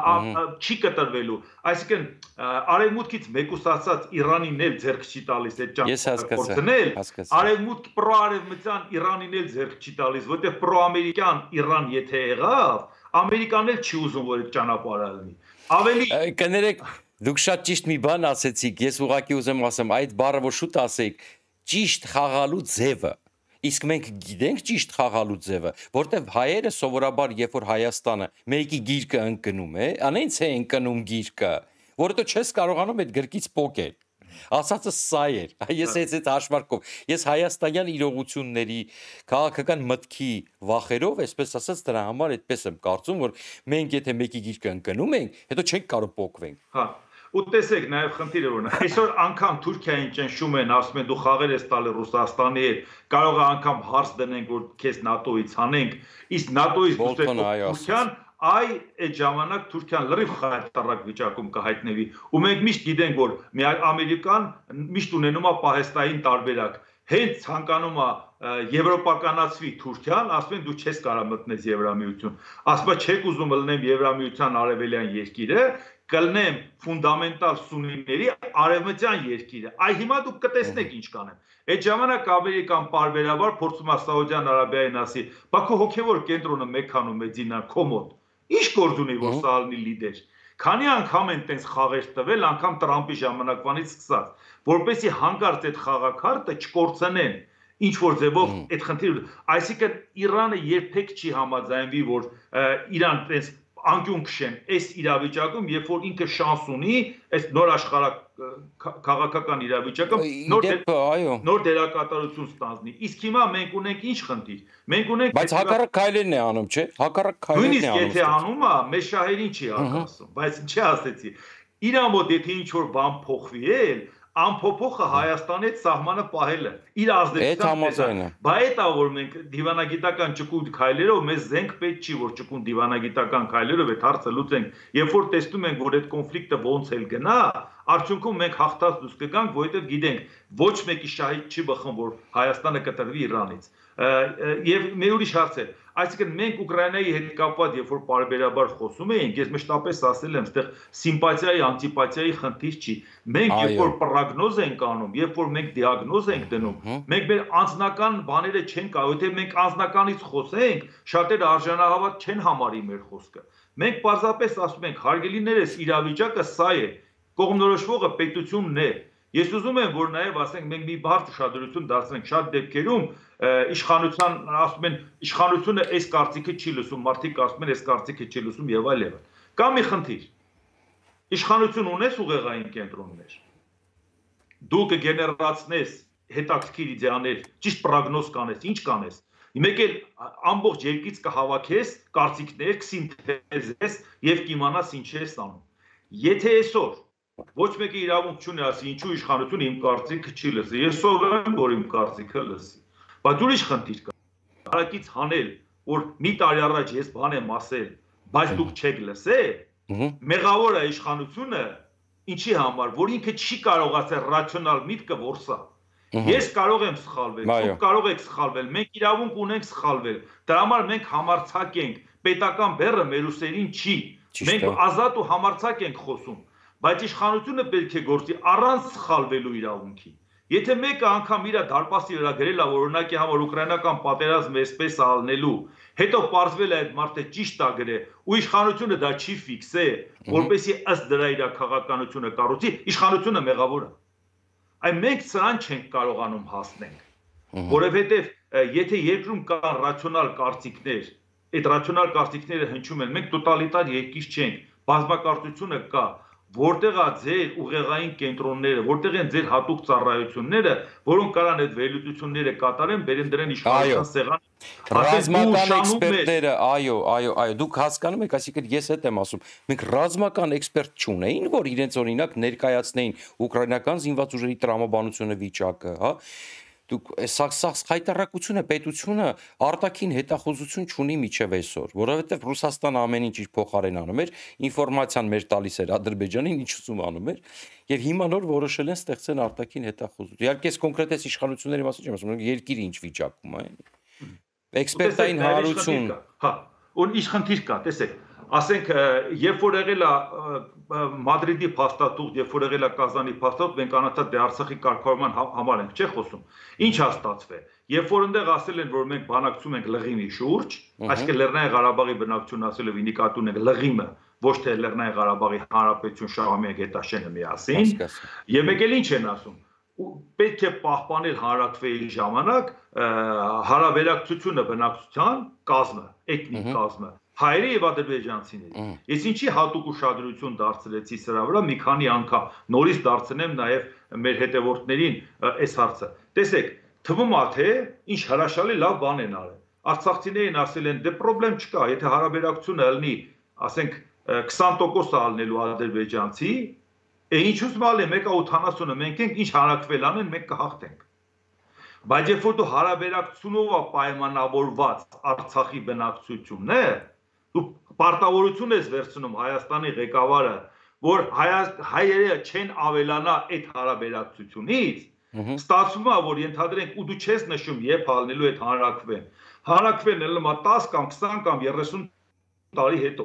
չի կտրվելու, այսինքն արևմուտքից մեկուսացած Իրանին էլ ձեռք չի տալիս այդ ճանապարհը կորցնել, արևմուտք պրոարևմտյան Իրանին էլ ձեռք չի տալիս, որտեղ պրոամերիկյան Իրան եթե եղավ, Ամերիկան էլ չի ուզում որ այդ ճանապարհը լինի։ Ավելի կներեք, դուք շատ ճիշտ մի բան ասեցիք, ես ուղղակի ուզեմ ասեմ, այդ բառը որ շուտ ասեք, ճիշտ խաղալու ձևը Իսկ մենք գիտենք ճիշտ խաղալու ձևը, որտեվ հայերը սովորաբար երբ որ Հայաստանը մեկի գիրկը ընկնում է, անենց է ընկնում գիրկը, որովհետեւ չես կարողանում այդ գրկից պոկել։ Ասածը սա էր։ Ես այդ հաշվարկով, ես հայաստանյան իրողությունների քաղաքական մտքի վախերով, այսպես ասած, դրա համար այդպես եմ կարծում, որ մենք եթե մեկի գիրկը ընկնում ենք, հետո չենք կարող պոկվենք։ Հա Ու տեսեք նաև խնդիրը որն է։ Այսօր անգամ Թուրքիային ճնշում են, ասում են դու խաղեր ես տալի Ռուսաստանի հետ, կարող է անգամ հարց դնենք, որ քեզ ՆԱՏՕ-ից հանենք, իսկ ՆԱՏՕ-ից դուսեք Թուրքիան, այդ ժամանակ Թուրքիան լրիվ խայտարակ վիճակում կհայտնվի։ Ու մենք միշտ գիտենք, որ Ամերիկան միշտ ունենում է պահեստային տարբերակ։ Հենց ցանկանում է եվրոպականացվի Թուրքիան, ասում են դու չես կարող մտնես Եվրամիություն։ Ասում է չեք ուզում լնեմ Եվրամիության արևելյան երկիրը, կլնեմ ֆունդամենտալ սունիների արևմտյան երկիրը։ Այ հիմա դուք կտեսնեք ինչ կանեմ։ Այդ ժամանակ Ամերիկան պարբերաբար փորձում է Սաուդյան Արաբիային ասի, բա քո հոգևոր կենտրոնը Մեքքանում Մեդինա կոմոդ։ Ինչ գործ ունի որ սա լինի լիդեր։ Քանի անգամ են տես խաղեր տվել, անգամ Տրամպի ժամանակվանից սկսած, որպեսզի հանկարծ այդ խաղակարտը չկորցնեն։ Ինչ որ ձևով այդ խնդիրը, այսինքն Իրանը երբեք չի համաձայնվի, որ Իրան տես անկյուն քշեն այս իրավիճակում, երբ որ ինքը շանս ունի, այս նոր աշխարհ քաղաքական իրավիճակում նոր դերակատարություն ստանձնի։ Իսկ հիմա մենք ունենք ինչ խնդիր։ Մենք ունենք Բայց հակառակ քայլերն է անում, չէ՞։ Հակառակ քայլերն է անում։ Նույնիսկ եթե անում է, մեր շահերին չի հակասում, բայց չի ասեցի։ Իր մոտ եթե ինչ որ բան փոխվի էլ Ամփոփոխը Հայաստանի հետ սահմանը պահելը իր ազդեցությամբ բա այդ է որ մենք դիվանագիտական ճկուն քայլերով մեզ զենք պետք չի որ ճկուն դիվանագիտական քայլերով այդ հարցը լուծենք երբ որ տեսնում ենք որ այդ կոնֆլիկտը ոնց էլ գնա արդյունքում մենք հաղթած դուրս կգանք որովհետև գիտենք ոչ մեկի շահից չի բխում որ Հայաստանը կտրվի Իրանից եւ մեր ուրիշ հարց է այսինքն մենք Ուկրաինայի հետ կապված երբ որ բարբերաբար խոսում ենք ես մշտապես ասել եմ այդտեղ սիմպաթիայի անտիպաթիայի խնդիր չի մենք երբ որ պրոգնոզ ենք անում երբ որ մենք դիագնոզ ենք դնում մենք մեր անձնական բաները չենք կարող եթե մենք անձնականից խոսենք շատերը արժանահավատ չեն համարի մեր խոսքը մենք պարզապես ասում ենք հարգելիներս իրավիճակը սա է կողմնորոշվողը պետությունն է Ես ուզում եմ, որ նաև ասենք մենք մի բարդ ուշադրություն դարձնենք շատ դեպքերում իշխանության ասում են իշխանությունը այս կարծիքը չի լսում, մարդիկ ասում են այս կարծիքը չի լսում եւ այլ եւ։ Կա մի խնդիր։ Իշխանություն ունես ուղեղային կենտրոններ։ Դու կգեներացնես հետաքրքիր իդեաներ, ճիշտ պրոգնոզ կանես, ինչ կանես։ Մեկ էլ ամբողջ երկից կհավաքես կարծիքներ, կսինթեզես եւ կիմանաս ինչ ես անում։ Եթե այսօր Ոչ մեկի իրավունք չունի ասի ինչու իշխանությունը իմ կարծիքը չի լսի։ Ես ով եմ, որ իմ կարծիքը լսի։ Բայց ուրիշ խնդիր կա։ Հարակից հանել, որ մի տարի առաջ ես բան եմ ասել, բայց դուք չեք լսել, մեղավոր է իշխանությունը, ինչի համար, որ ինքը չի կարող ասել ռացիոնալ միտքը որսա։ Ես կարող եմ սխալվել, դուք կարող եք սխալվել, մենք իրավունք ունենք սխալվել։ Դրա համար մենք համարձակ ենք, պետական բեռը մեր ուսերին չի։ Մենք ազատ ու համարձակ ենք խոսում։ Բայց իշխանությունը պետք է գործի առանց սխալվելու իրավունքի։ Եթե մեկը անգամ իր դարպասի վրա գրել է, որ օրինակի համար ուկրաինական պատերազմը այսպես ալնելու, հետո պարզվել է այդ մարդը ճիշտ է գրել, ու իշխանությունը դա չի ֆիքսե, որպեսզի ըստ դրա իր քաղաքականությունը կառուցի, իշխանությունը մեղավոր է։ Այն մենք սրան չենք կարողանում հասնենք, որովհետև եթե երկրում կան ռացիոնալ կարծիքներ, այդ ռացիոնալ կարծիքները հնչում են, մենք տոտալիտար երկիր չենք, բազմակարծությունը կա Որտեղ է ձեր ուղեղային կենտրոնները, որտեղ են ձեր հատուկ ծառայությունները, որոնք կարան այդ վերլուծությունները կատարեն, բերեն դրան իշխանության սեղան։ Ռազմական էքսպերտները, այո, դուք հասկանում եք, այսինքն ես հետ եմ ասում, մենք ռազմական էքսպերտ չունեին, որ իրենց օրինակ ներկայացնեին ուկրաինական զինված ուժերի տրամաբանությունը վիճակը, հա։ Դուք սա խայտարակությունը պետությունը արտաքին հետախուզություն չունի միջև այսօր, որովհետև Ռուսաստանը ամեն ինչ իր փոխարեն անում էր, ինֆորմացիան մեր տալիս էր Ադրբեջանին, ինչ ուզում անում էր, եւ հիմա նոր որոշել են ստեղծել արտաքին հետախուզություն։ Իհարկե, ես կոնկրետ այս իշխանությունների մասին չեմ ասում, երկիրը ինչ վիճակում է։ Էքսպերտային հարություն։ Հա, ու ինչ խնդիր կա, տեսեք, ասենք, երբ որ եղել է Մադրիդի փաստաթուղթ, երբ որ եղել է Կազանի փաստաթուղթ, մենք անընդհատ դե Արցախի կարգավորման համար ենք, չէ՞ խոսում։ Ինչ է ստացվել։ Երբ որ այնտեղ ասել են, որ մենք բանակցում ենք լղիմի շուրջ, այսինքն Լեռնային Ղարաբաղի բնակչություն ասելով նկատում ենք լղիմը, ոչ թե Լեռնային Ղարաբաղի Հանրապետություն Շահամյանի Գետաշենը միասին, եւ մեկ էլ ինչ են ասում, պետք է պահպանել հանրաքվեի ժամանակ հարաբերակցությունը բնակչության կազմը, էթնիկ կազմը, հայերի եւ ադրբեջանցիների։ Ես ինչի հատուկ ուշադրություն դարձրեցի սրա վրա, մի քանի անգամ նորից դարձնեմ նաեւ մեր հետևորդներին այս հարցը։ Տեսեք, թվում է թե ինչ հրաշալի լավ բան են արել։ Արցախցիներին ասել են, դե խնդրեմ չկա, եթե հարաբերակցությունը ելնի, ասենք 20% ալնելու ադրբեջանցի, ինչ ուզում ալի 1.80-ը մենք ենք, ինչ հանրաքվել անեն, մենք կհաղթենք։ Բայց երբ որ դու հարաբերակցությունով պայմանավորված Արցախի բնակչությունն է, դու պարտավորություն ես վերցնում Հայաստանի ղեկավարը, որ հայերը չեն ավելանա այդ հարաբերակցությունից, ստացվում է, որ ենթադրենք ու դու չես նշում երբ ալնելու այդ հանրաքվեն։ Հանրաքվեն ելնում է 10 կամ 20 կամ 30 տարի հետո։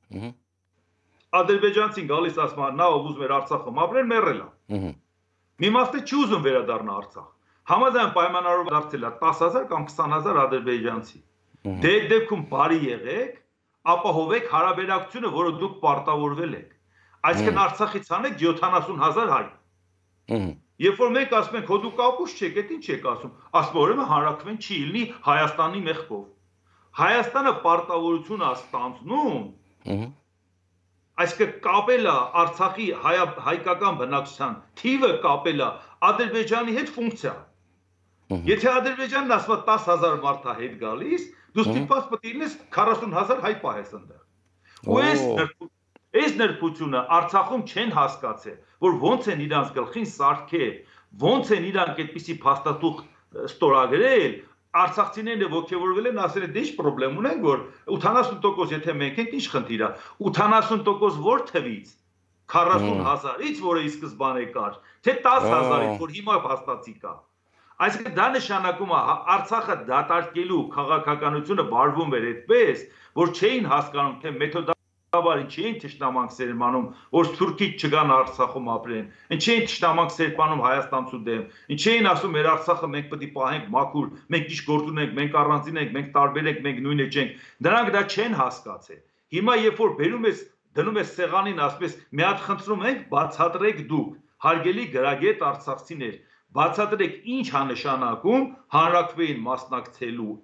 Ադրբեջանցին գալիս ասում է, նա ով ուզում էր Արցախում ապրել, մեռել է։ Մի մասը չի ուզում վերադառնա Արցախ։ Համաձայն պայմանավորով դարձել է 10,000 կամ 20,000 ադրբեջանցի։ Դե այդ դեպքում բարի եղեք, ապահովեք հարաբերակցությունը, որը դուք պարտավորվել եք։ Այսինքն Արցախից անեք 70,000 հայ։ Երբ որ մենք ասում ենք, հո դուք ապուշ չեք, այդ ինչ եք ասում։ Ասում ուրեմն հանրաքվեն չի լինի Հայաստանի մեղքով։ Հայաստանը պարտավորություն է ստանձնում, այսինքն կապելը Արցախի հայկական բնակչության թիվը կապելը Ադրբեջանի հետ ֆունկցիա։ Եթե Ադրբեջանն ասում է 10,000 մարդ է հետ գալիս, դու ստիպված պետք է լինես 40,000 հայ պահես այնտեղ։ Ու այս նրբությունը Արցախում չեն հասկացել, որ ոնց են իրանց գլխին սարքել, ոնց են իրանք այդպիսի փաստաթուղթ ստորագրել, արցախցիները ողջևորվել են, ասել են, դե ինչ խնդրեմ ունենք, որ 80% եթե մենք ենք, ինչ խնդիր է, 80% որ թվից 40,000-ից, որը ի սկզբանե կար, թե 10,000-ից, որ հիմա փաստացի կա։ Այսինքն դա նշանակում է Արցախը դատարկելու քաղաքականությունը վարվում էր այդպես, որ չէին հասկանում, թե մեթոդաբար չէին թշնամանք սերմանում, որ թուրքից չգան Արցախում ապրեն, ինչ էին թշնամանք սերմանում հայաստանցու դեմ, ինչ էին ասում մեր Արցախը մենք պետք է պահենք մաքուր, մենք ինչ գործ ունենք, մենք առանձին ենք, մենք տարբեր ենք, մենք նույնը չենք։ Դրանք դա չեն հասկացել։ Հիմա երբ որ բերում ես, դնում ես սեղանին, ասում ես, մի հատ խնդրում ենք, բացատրեք դուք, հարգելի գրագետ արցախցիներ, բացատրեք ինչ է նշանակում հանրաքվեին մասնակցելու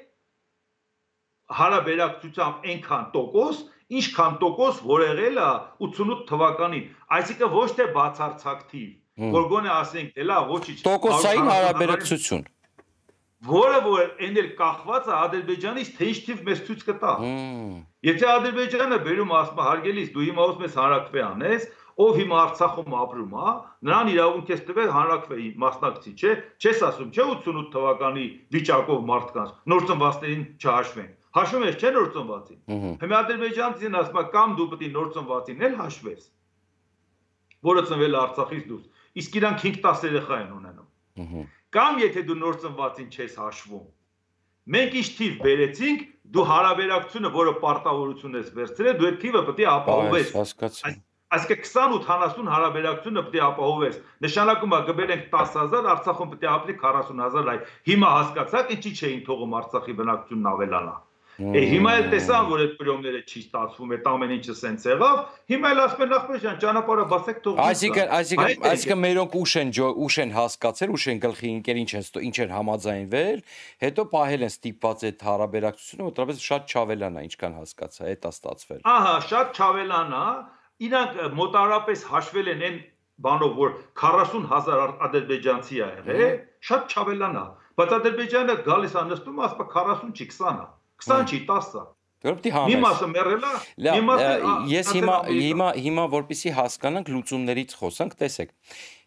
հարաբերակցությամբ այնքան տոկոս, ինչքան տոկոս որ եղել է 88 թվականին, այսինքն ոչ թե բացարձակ թիվ, որ գոնե ասենք, դե լավ, ոչինչ, տոկոսային հարաբերակցություն, որը որ այն էլ կախված է Ադրբեջանից, թե ինչ թիվ մեզ ցույց կտա։ Եթե Ադրբեջանը բերում ասում հարգելիս, դու հիմա ուզում ես հանրաքվե անես, ով հիմա Արցախում ապրում է, նրան իրավունք ես տվել հանրաքվեի մասնակցի, չէ՞, չես ասում, չէ՞ 88 թվականի վիճակով մարդկանց, նոր ծնվածներին չհաշվեն։ Հաշվում ես, չէ՞ նոր ծնվածին։ Հիմա ադրբեջանցին ասում է, կամ դու պետք է նոր ծնվածին էլ հաշվես, որը ծնվել է Արցախից դուրս, իսկ իրանք 5-10 երեխա են ունենում։ Կամ եթե դու նոր ծնվածին չես հաշվում, մենք ինչ թիվ բերեցինք, դու հարաբերակցությունը, որը պարտավորություն ես վերցրել, դու այդ թիվը պետք է ապահովես։ Այսինքն 28-70 հարաբերակցությունը պետք է ապահովես։ Նշանակում է կբերենք 10,000, Արցախում պետք է ապրի 40,000 հայ։ Հիմա հասկացաք ինչի չէին թողում Արցախի բնակչությունն ավելանա։ Հիմա էլ տեսան, որ այդ պրոմները չի ստացվում, այդ ամեն ինչը սենց եղավ, հիմա էլ ասում են Նախբեջան, ճանապարհը բացեք թողեք։ Այսինքն մերոնք ուշ են հասկացել, ուշ են գլխի ընկել, ինչ են համաձայնվել, հետո պահել են ստիպված այդ հարաբերակցությունը, որտեղից շատ չավելանա, ինչքան հասկացա, այդ է ստացվել։ Ահա, շատ չավելանա, իրանք մոտարապես հաշվել են այն բանով, որ 40,000 ադրբեջանցի է եղել, շատ չավելանա, բայց Ադրբեջանը գալիս է նստում, ասում է 40 չի, 20 է, 20 չի, 10 է։ Մի մասը մեռել է, մի մասը ես հիմա որպեսզի հասկանանք լուծումներից խոսանք, տեսեք։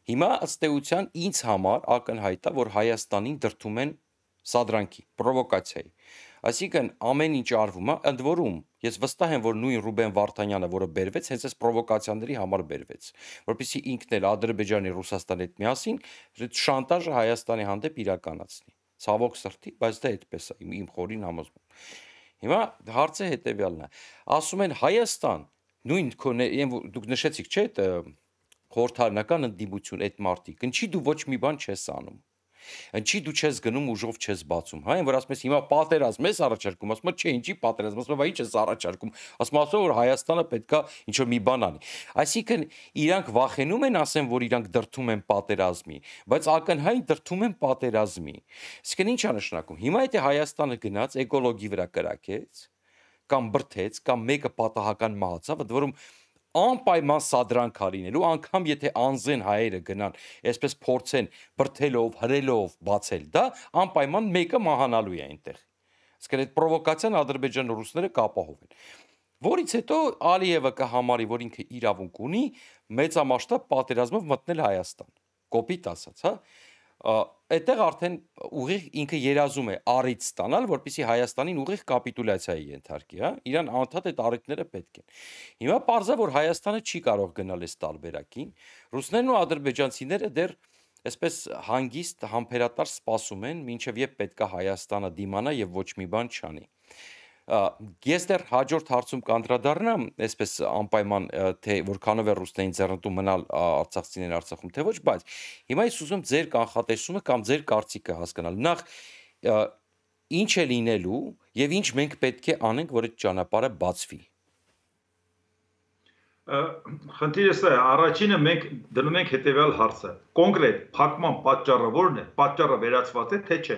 Հիմա ըստ էության ինձ համար ակնհայտ է, որ Հայաստանին դրդում են սադրանքի, պրովոկացիայի։ Այսինքն ամեն ինչ արվում է, ընդ որում ես վստահ եմ, որ նույն Ռուբեն Վարդանյանը, որը բերվեց, հենց այս պրովոկացիաների համար բերվեց, որպեսզի ինքն էլ Ադրբեջանի, Ռուսաստանի հետ միասին շանտաժը Հայաստանի հանդեպ իրականացնի։ Ցավոք սրտի, բայց դա այդպես է, իմ խորին համոզմունք։ Հիմա հարցը հետեւյալն է։ Ասում են Հայաստան, նույն դուք նշեցիք, չէ՞, այդ խորհրդարանական ընդդիմություն այդ մարտիկ, ինչի դու ոչ մի բան չես անում։ Ինչի դու չես գնում ուժով չես բացում, հա, որ ասում ես հիմա պատերազմ ես առաջարկում, ասում ես չէ, ինչի պատերազմ, ասում ես ի՞նչ ես առաջարկում, ասում ես որ Հայաստանը պետքա ինչ որ մի բան անի։ Այսինքն իրանք վախենում են ասեն, որ իրանք դրդում են պատերազմի, բայց ակնհայտ դրդում են պատերազմի։ Իսկ ինչ է նշանակում։ Հիմա եթե Հայաստանը գնաց էկոլոգի վրա կրակեց, կամ բրթեց, կամ մեկը պատահական մահացավ, ընդ որում անպայման սադրանք է լինելու, անգամ եթե անզեն հայերը գնան, այսպես փորձեն բրթելով, հրելով բացել դա, անպայման մեկը մահանալու է այնտեղ։ Իսկ այդ պրովոկացիան ադրբեջան ռուսները կապահովեն։ Որից հետո Ալիևը կհամարի, որ ինքը իրավունք ունի մեծամասշտաբ պատերազմով մտնել Հայաստան։ Կոպիտ ասած, հա։ Այդտեղ արդեն ուղիղ ինքը երազում է առիթ ստանալ, որպեսզի Հայաստանին ուղիղ կապիտուլյացիայի ենթարկի, հա, իրան անդադ այդ առիթները պետք են։ Հիմա պարզա որ Հայաստանը չի կարող գնալ այս տարբերակին, ռուսներն ու ադրբեջանցիները դեռ այսպես հանգիստ համբերատար սպասում են, մինչև երբ պետքա Հայաստանը դիմանա եւ ոչ մի բան չանի։ Ես դեռ հաջորդ հարցում կանդրադառնամ, այսպես անպայման թե որքանով է ռուսներին ձեռնտու մնալ արցախցիներն Արցախում, թե ոչ, բայց հիմա ես ուզում ձեր կանխատեսումը կամ ձեր կարծիքը հասկանալ։ Նախ ինչ է լինելու եւ ինչ մենք պետք է անենք, որ այդ ճանապարհը բացվի։ Խնդիրը սա է, առաջինը մենք դնում ենք հետեւյալ հարցը։ Կոնկրետ փակման պատճառը ո՞րն է։ Պատճառը վերացված է, թե չէ։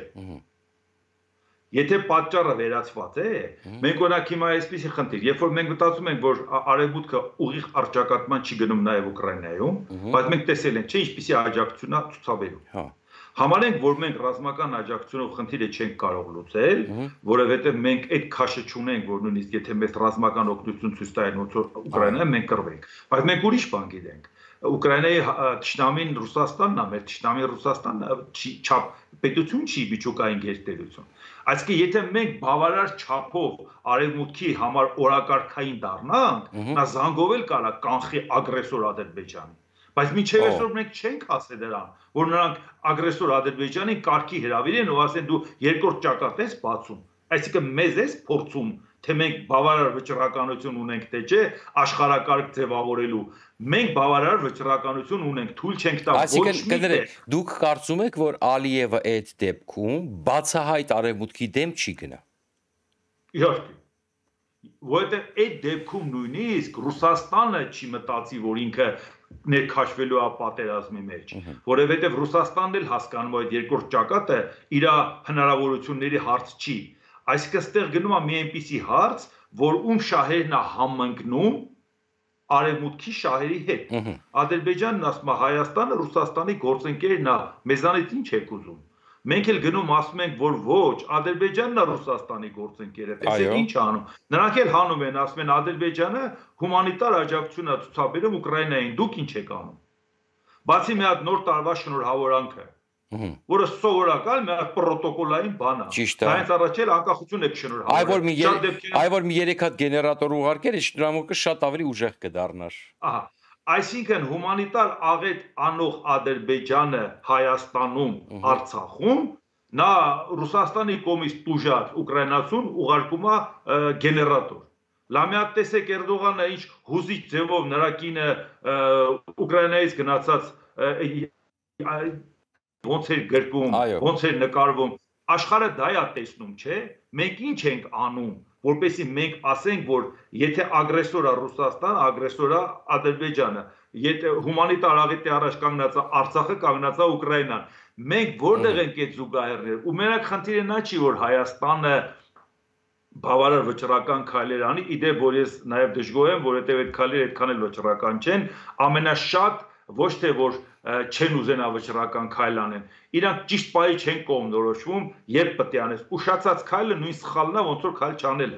Եթե պատճառը վերացված է, մենք օրինակ հիմա այսպեսի խնդիր, երբ որ մենք մտածում ենք, որ արևմուտքը ուղիղ առճակատման չի գնում նաև Ուկրաինայում, բայց մենք տեսել ենք, չէ, ինչպեսի աջակցություն է ցուցաբերում։ Համարենք, որ մենք ռազմական աջակցությունով խնդիրը չենք կարող լուծել, որովհետև մենք այդ քաշը չունենք, որ նույնիսկ եթե մեզ ռազմական օգնություն ցույց տային Ուկրաինայում, մենք կռվենք։ Բայց մենք ուրիշ բան գիտենք։ Ուկրաինայի թշնամին Ռուսաստանն է, մեր թշնամին Ռուսաստանն չափ պետություն չի, միջուկային գերտերություն։ Այսինքն եթե մենք բավարար չափով արևմուտքի համար օրակարգային դառնանք, նա զանգով էլ կարա կանխի ագրեսոր Ադրբեջանին։ Բայց մինչև այսօր մենք չենք ասել դրան, որ նրանք ագրեսոր Ադրբեջանին կարգի հրավիրեն ու ասեն դու երկրորդ ճակատ ես բացում։ Այսինքն մեզ էս փորձում, թե մենք բավարար վճռականություն ունենք, թե չէ, աշխարհակարգ ձևավորելու։ Մենք բավարար վճռականություն ունենք, թույլ չենք տա ոչ մի տեղ։ Դուք կարծում եք, որ Ալիևը այդ դեպքում բացահայտ արևմուտքի դեմ չի գնա։ Իհարկե։ Որովհետև այդ դեպքում նույնիսկ Ռուսաստանը չի մտածի, որ ինքը ներքաշվելու է պատերազմի մեջ, որովհետև Ռուսաստանն էլ հասկանում է այդ երկրորդ ճակատը իր հնարավորությունների հարց չի։ Այսինքն այստեղ գնում է մի այնպիսի հարց, որ ում շահերն է համընկնում արևմուտքի շահերի հետ։ Ադրբեջանն ասում է Հայաստանը Ռուսաստանի գործընկերն է, մեզանից ինչ եք ուզում։ Մենք էլ գնում ասում ենք, որ ոչ, Ադրբեջանն է Ռուսաստանի գործընկերը, տեսեք ինչ անում։ Նրանք էլ հանում են, ասում են Ադրբեջանը հումանիտար աջակցություն է ցուցաբերում Ուկրաինային, դուք ինչ եք անում։ Բացի մի հատ նոր տարվա շնորհավորանքը, որը սովորական մի հատ պրոտոկոլային բան է։ Ճիշտ է։ Դա հենց առաջ էլ անկախություն եք շնորհավորել։ Այ որ մի 3 հատ գեներատոր ուղարկեր, շնորհամոկը շատ ավելի ուժեղ կդառնար։ Ահա։ Այսինքն հումանիտար աղետ անող Ադրբեջանը Հայաստանում, Արցախում, նա Ռուսաստանի կողմից տուժած ուկրաինացուն ուղարկում է գեներատոր։ Լամիատ տեսեք Էրդողանը ինչ հուզիչ ձևով նրա կինը Ուկրաինայից գնացած ոնց էր գրկում, ոնց էր նկարվում։ Աշխարհը դա է տեսնում, չէ՞։ Մենք ինչ ենք անում, որպեսզի մենք ասենք, որ եթե ագրեսոր է Ռուսաստանը, ագրեսոր է Ադրբեջանը, եթե հումանիտար աղետի առաջ կանգնած է Արցախը, կանգնած է Ուկրաինան, մենք որտեղ ենք այդ զուգահեռները։ Ու մենակ խնդիրը նա չի, որ Հայաստանը բավարար վճռական քայլեր անի, իդեպ որ ես նաև դժգոհ եմ, որովհետև այդ քայլերը այդքան էլ վճռական չեն, ամենաշատ ոչ թե որ չեն ուզենա վճռական քայլ անեն, իրանք ճիշտ պահի չեն կողմնորոշվում, երբ պետք է անես։ Ուշացած քայլը նույն սխալն է, ոնց որ քայլ չանելը։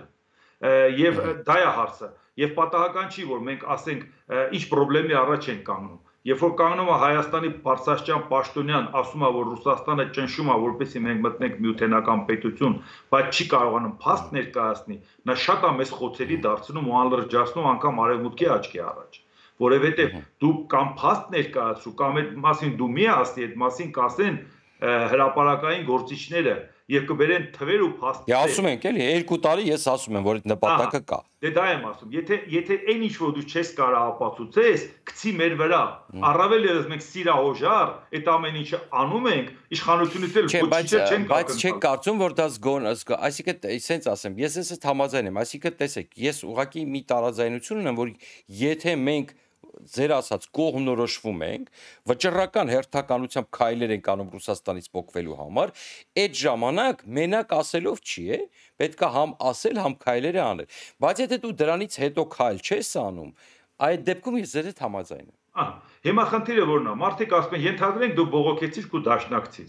Եվ դա է հարցը։ Եվ պատահական չի, որ մենք ասենք ինչ խնդրի առաջ ենք կանգնում։ երբ որ կանգնում է Հայաստանի Պարսաշճան Պաշտոնյան, ասում է, որ Ռուսաստանը ճնշում է, որպեսզի մենք մտնենք միութենական պետություն, բայց չի կարողանում փաստ ներկայացնի, նա շատ է մեծ խոցելի դարձնում ու անլրջացնում անգամ արևմուտքի աչքի առաջ։ Որովհետև դու կամ փաստ ներկայացրու, կամ այդ մասին դու մի ասի, այդ մասին կասեն հրապարակային գործիչները եւ կբերեն թվեր ու փաստեր։ Դե ասում ենք էլի 2 տարի ես ասում եմ, որ այդ նպատակը կա։ Դե դա եմ ասում, եթե այն ինչ որ դու չես կարող ապացուցես, գցի մեր վրա, առավել ևս մենք սիրահոժար, այդ ամեն ինչը անում ենք, իշխանությունից էլ ոչինչ չեն բայց չեք կարծում, որ դա զգոն, այսինքն այսենց ասեմ, ես էս համաձայն եմ, այսինքն տեսեք, ես ուղղակի մի տարաձայնություն ունեմ, որ եթե մենք ձեր ասած կողմնորոշվում ենք, վճռական հերթականությամբ քայլեր ենք անում Ռուսաստանից փոխվելու համար, այդ ժամանակ մենակ ասելով չի, պետք է համ ասել, համ քայլերը անել։ Բայց եթե դու դրանից հետո քայլ չես անում, այդ դեպքում ես ձեր հետ համաձայն եմ։ Հիմա խնդիրը որն է, մարդիկ ասում են, ենթադրենք դու բողոքեցիր ու դաշնակցիր։